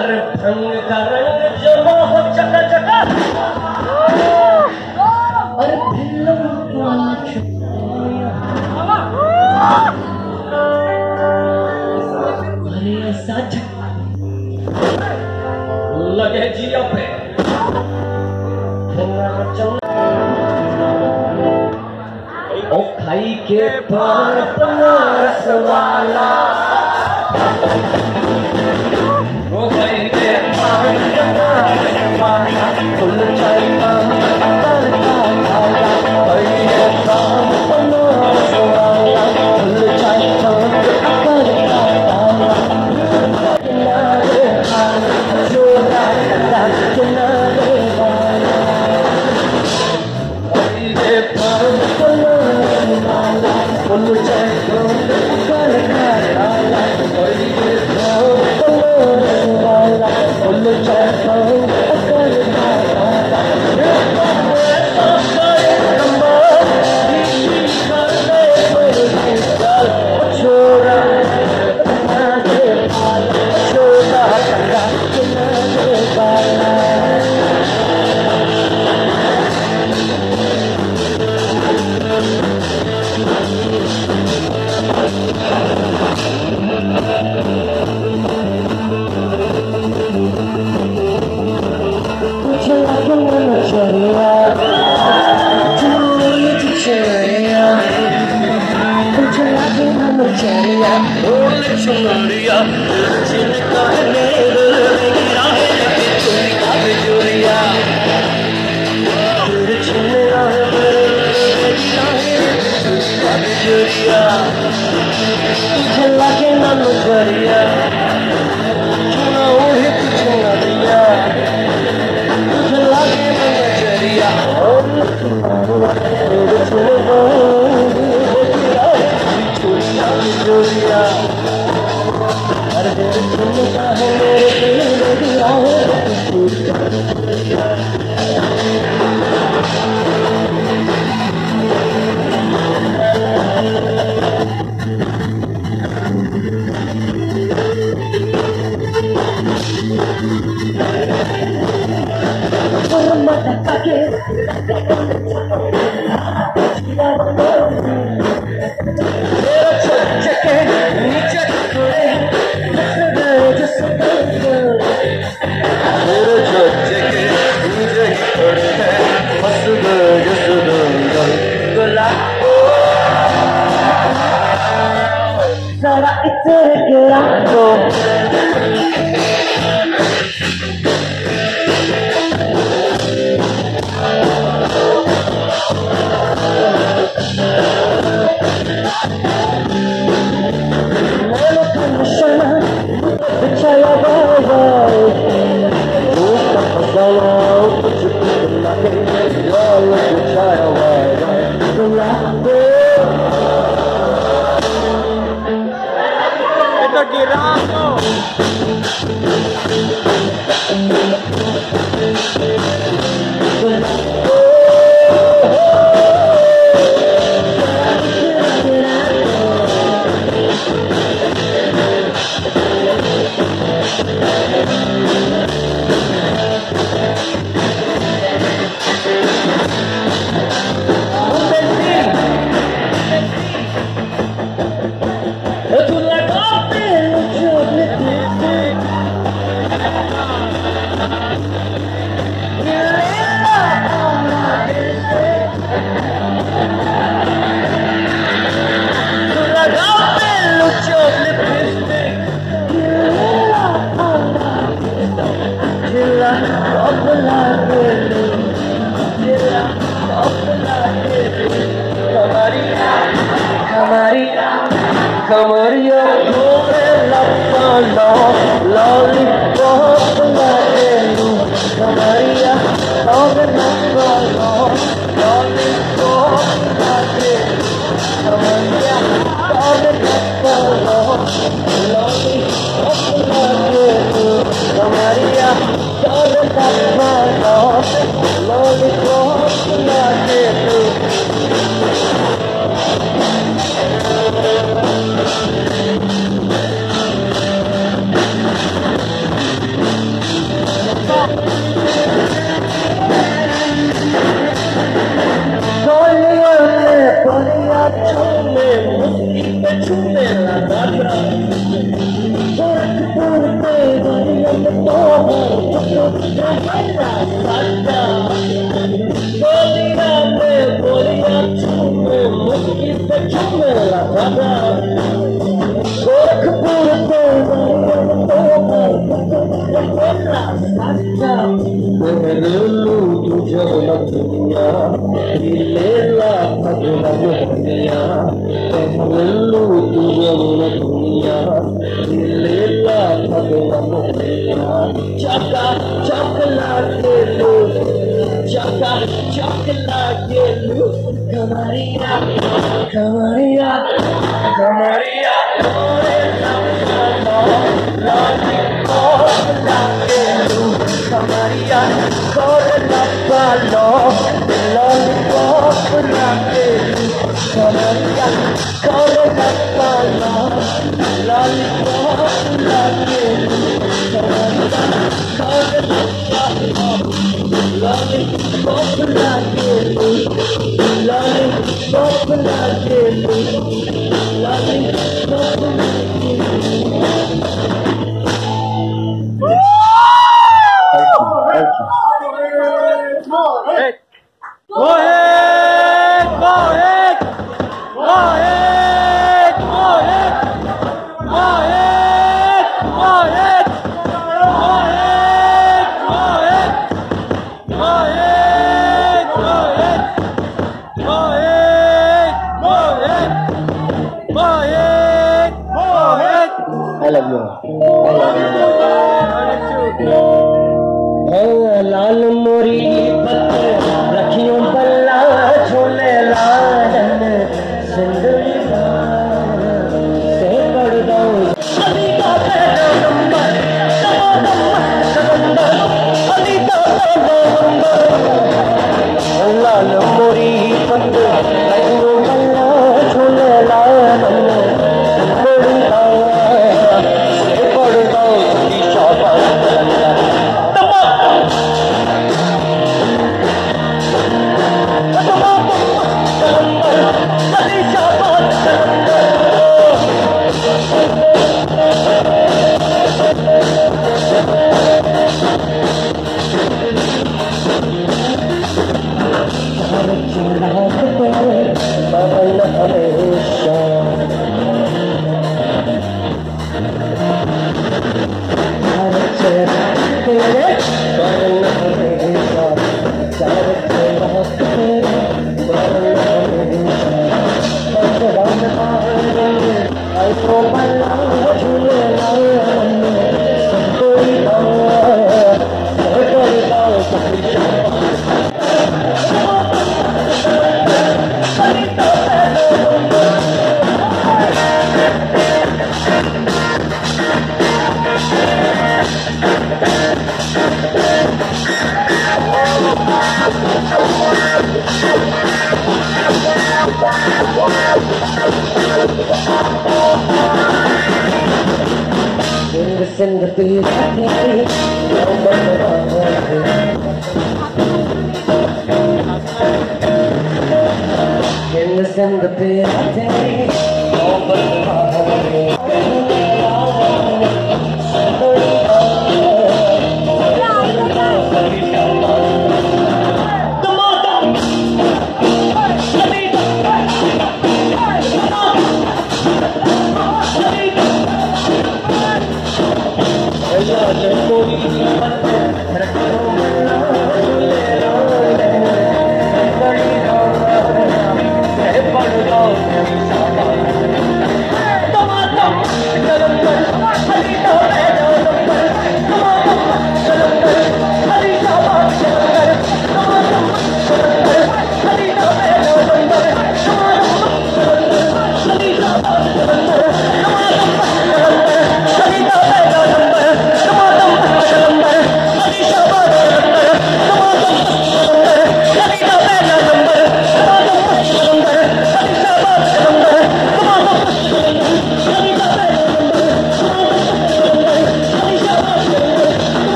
सा लगे जिया पे ओ खाई के पार बनारस वाला ओ खाई के पार बनारस वाला फुल चाय पान कर खाया खाई के पार बनारस वाला फुल चाय पान कर खाया किनारे हाल जोड़ा किनारे वाला खाई के पार फुल चाय पान कर खाया खाई के पार वाला फुल चाय पान कर खाया छोरा छोरा किनारे वाला तुझे लगे मन चढ़िया चढ़िया तुझे लगे मन चढ़िया बोल चढ़िया जिनका मेरा जोरिया जोरिया तुझे लगे मन चढ़िया चुना उड़े तुझे नदिया तुझे लगे मन चढ़िया जोरिया अरे सुनता है मेरे दिल जरा इधर गिरा दो मैंने निशाना बिछाया बाबा कुछ लगे जाल बिछाया बाबा Girato Kamaria dore lappano lollipop ladelu Kamaria dore lappano lollipop ladelu Kamaria dore lappano lollipop ladelu Kamaria dore lappano lollipop ladelu Chaka, chocolate, chaka, chocolate, Camaria, Camaria, Camaria, Camaria, corre la palo, lollipop, Camaria, corre la palo, lollipop, I love you. लाल मोरी पत्ते रखियों बल्ला झूले लालन सिंदूरी से पड़ दो अली का पहला number Ali का पहला नंबर लाल मोरी पत्ते रखियों बल्ला झूले लालन Send the beat, send the beat,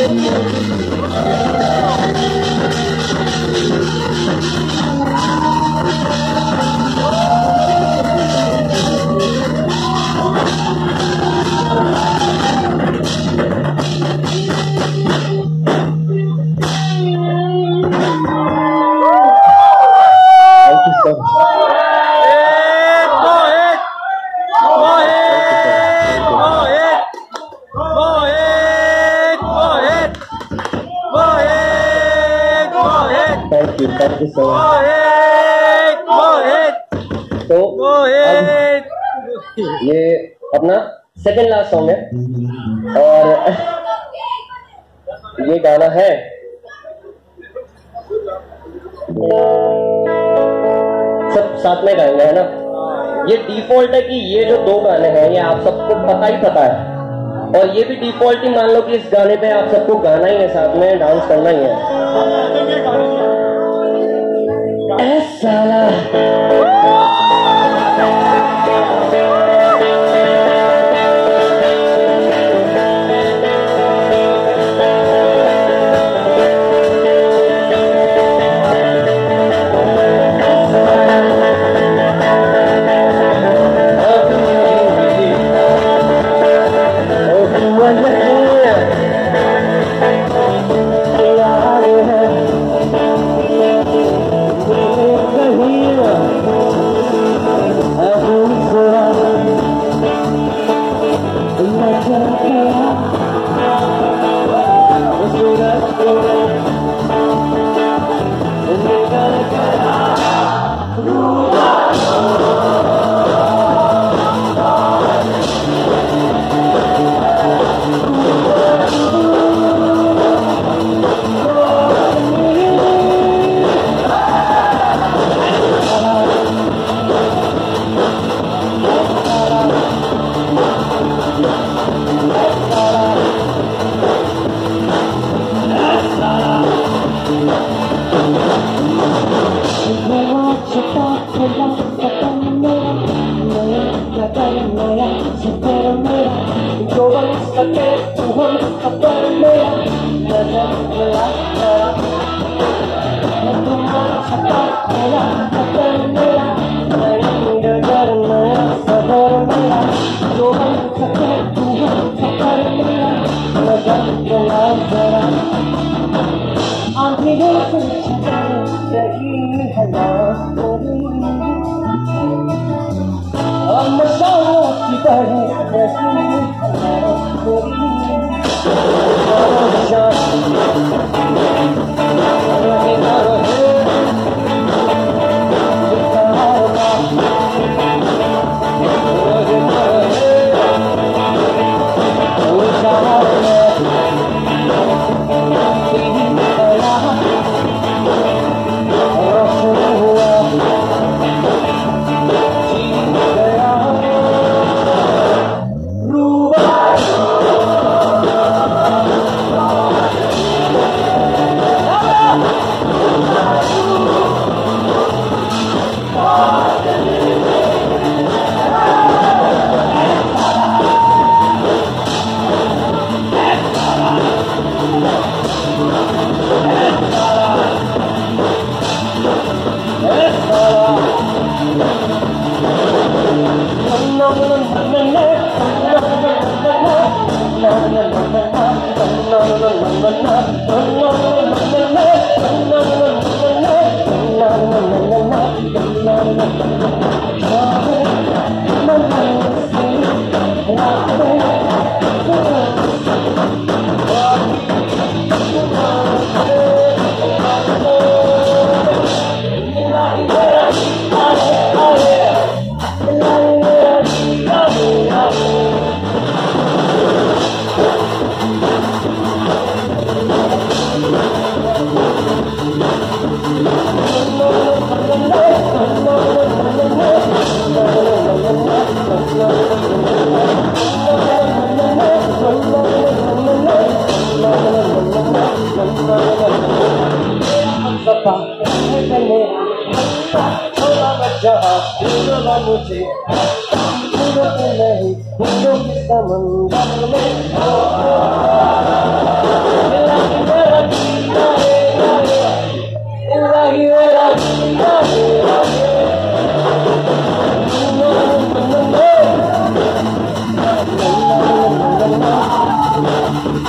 thank you thank you so much. तो ये अपना सेकंड लास्ट सॉन्ग है और ये गाना है सब साथ में गाएंगे, है ना। ये डिफॉल्ट है कि ये जो दो गाने हैं ये आप सबको पता ही पता है, और ये भी डिफॉल्ट ही मान लो कि इस गाने पे आप सबको गाना ही है, साथ में डांस करना ही है। ऐसा नहीं,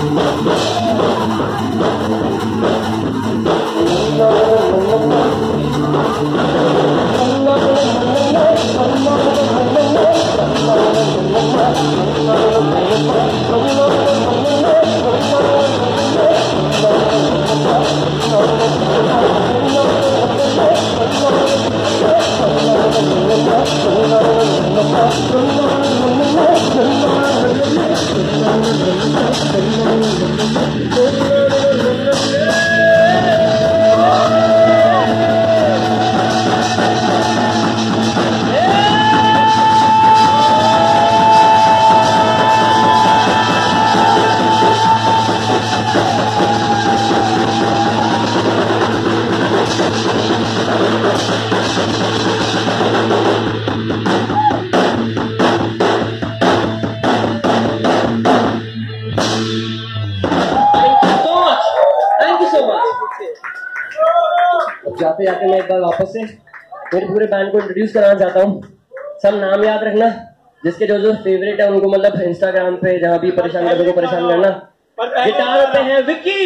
जाते जाते मैं एक बार वापस से मेरे पूरे बैंड को इंट्रोड्यूस कराना चाहता हूँ। सब नाम याद रखना, जिसके जो जो फेवरेट है उनको मतलब इंस्टाग्राम पे जहाँ भी परेशान कर को परेशान करना। गिटार पे है विक्की,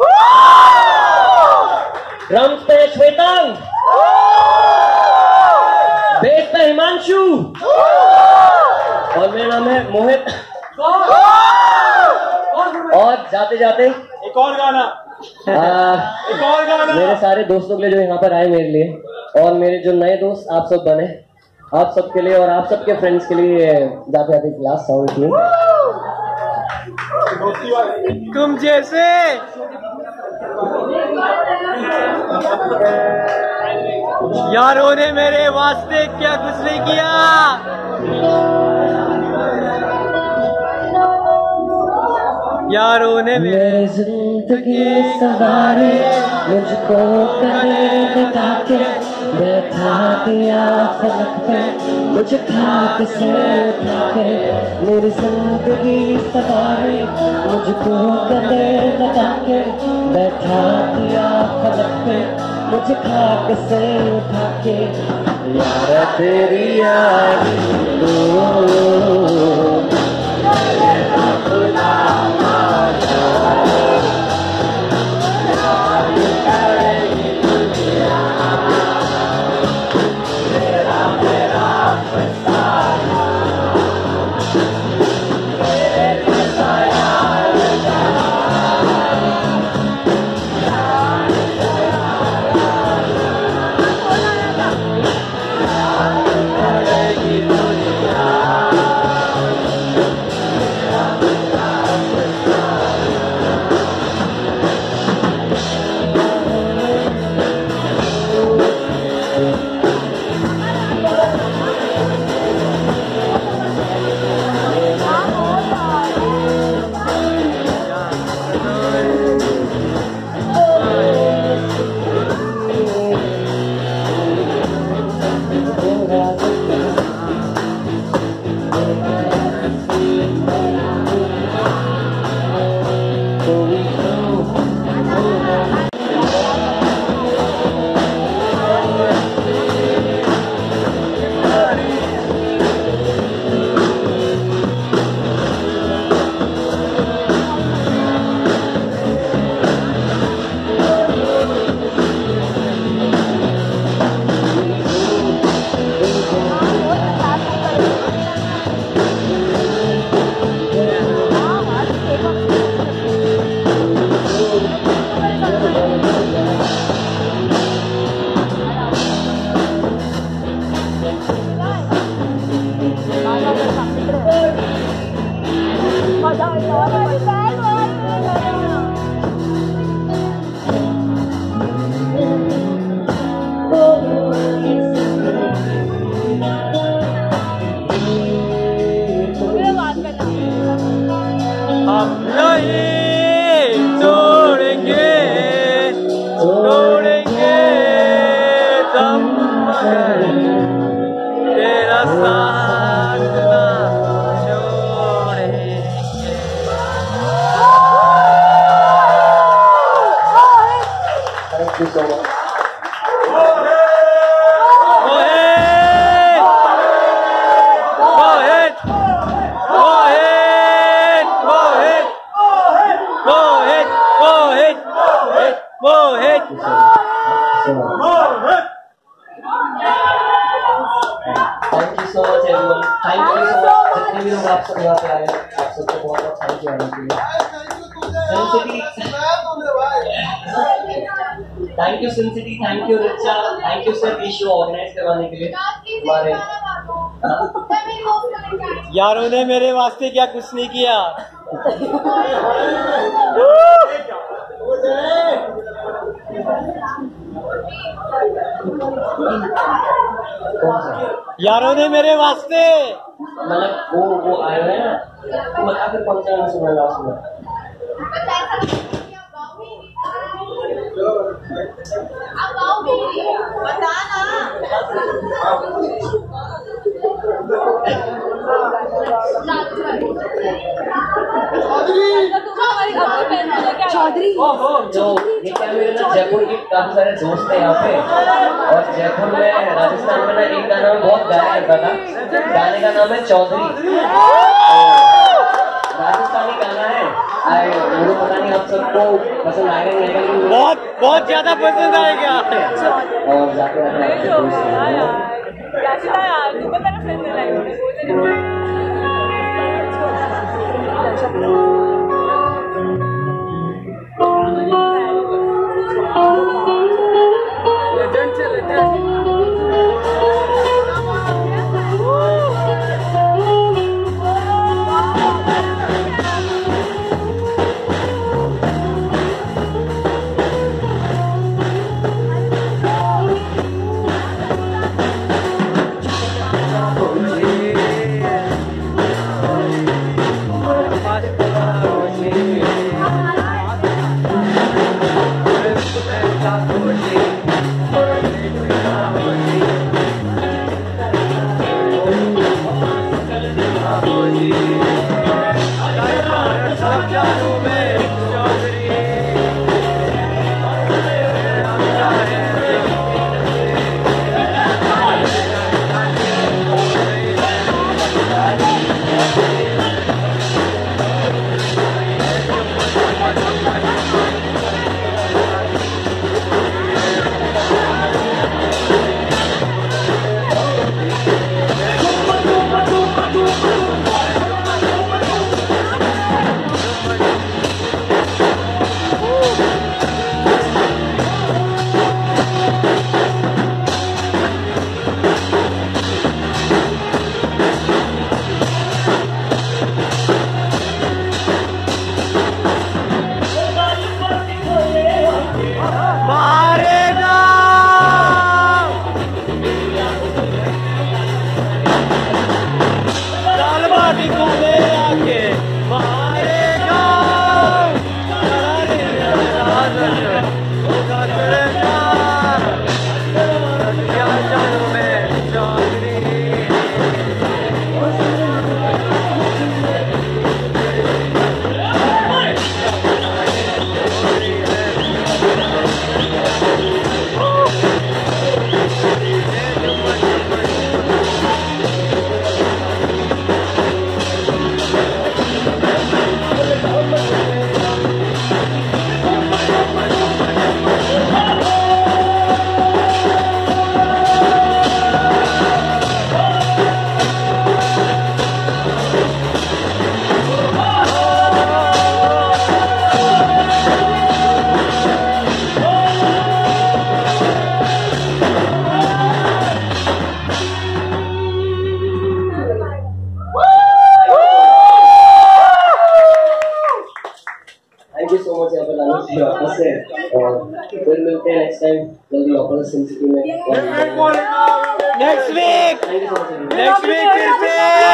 ड्रम्स पे है श्वेतांग, बेस पे हिमांशु और मेरा नाम है मोहित। और जाते जाते एक और गाना आ, एक और गाना मेरे सारे दोस्तों के लिए जो यहाँ पर आए मेरे लिए, और मेरे जो नए दोस्त आप सब बने, आप सबके लिए और आप सबके फ्रेंड्स के लिए जाते जाते क्लास साउंड की तुम जैसे यारों ने मेरे वास्ते क्या कुछ नहीं किया। यारों ने मेरी जिंदगी सवारे मुझको करे बता के, बैठा दिया फलक पे मुझे खाक से उठा के। मेरी जिंदगी सवारे मुझको करे बता के, बैठा दिया फलक पे मुझे खाक से उठा के। यार तेरी याद तेरा साथ ना छोड़ेंगे। Thank you so much. Go ahead! Go ahead! Go ahead! Thank you so much everyone, thank you so much जितने भी लोग आप सब यहाँ पे आए, आप सबको बहुत बहुत थैंक यू आने के लिए। Thank you Sin City, thank you Richa, thank you sir ये शो ऑर्गेनाइज करवाने के लिए हमारे। यारों ने मेरे वास्ते क्या कुछ नहीं किया। यारों ने मेरे वास्ते मतलब वो वो आए हैं ना, तो मतलब फिर कौन सा गाना सुना लास्ट में? चौधरी जो ये क्या मेरे ना जयपुर के काफी सारे दोस्त हैं यहाँ पे, और जयपुर में राजस्थान में ना एक गाना में बहुत गाया करता था, गाने का नाम है चौधरी। राजस्थानी गाना है, आए मुझे पता नहीं आप सबको पसंद आएगा नहीं आएगा, लेकिन बहुत बहुत ज्यादा पसंद आएगा। और जाके फिर मिलते हैं नेक्स्ट टाइम जल्दी वापस सिन सिटी में। नेक्स्ट वीक नेक्स्ट वीक फिर से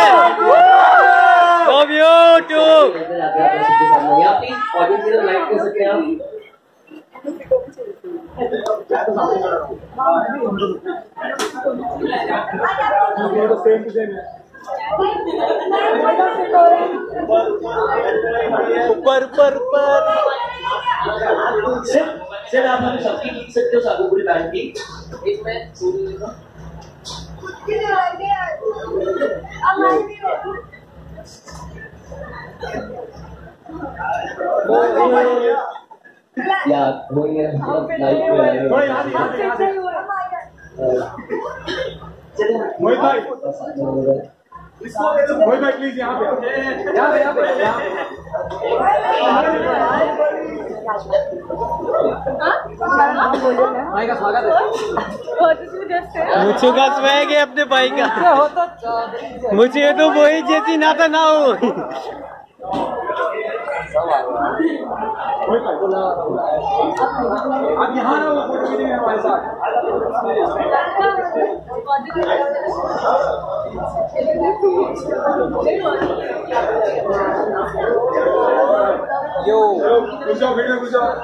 लव यू टू। आप प्लीज ऑडियंस को लाइक कर सकते हैं ऊपर ऊपर ऊपर सिर्फ सिर्फ आप लोग सबकी लिख सकते हो, सागू पूरी बैंड की इसमें सूर्य लिखा या वही है लाइफ में मोहित भाई मोहित भाई प्लीज यहाँ पे यहाँ पे यहाँ पे भाई का स्वागत है। मुझे का स्वैग है अपने भाई का। मुझे तो वही जैसी ना था ना हो। अब यहाँ ना वो फोटो खींचेंगे हमारे साथ। यो घुस जाओ भीड़ में घुस जाओ।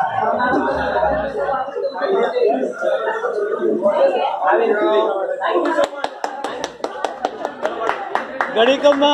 गड़ी कम्मा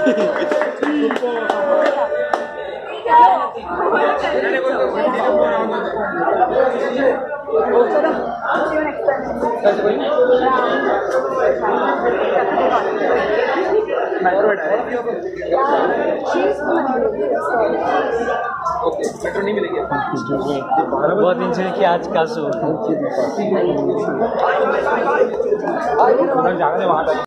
मेट्रो नहीं मिलेगी। बहुत दिन से कि आज का शो वहाँ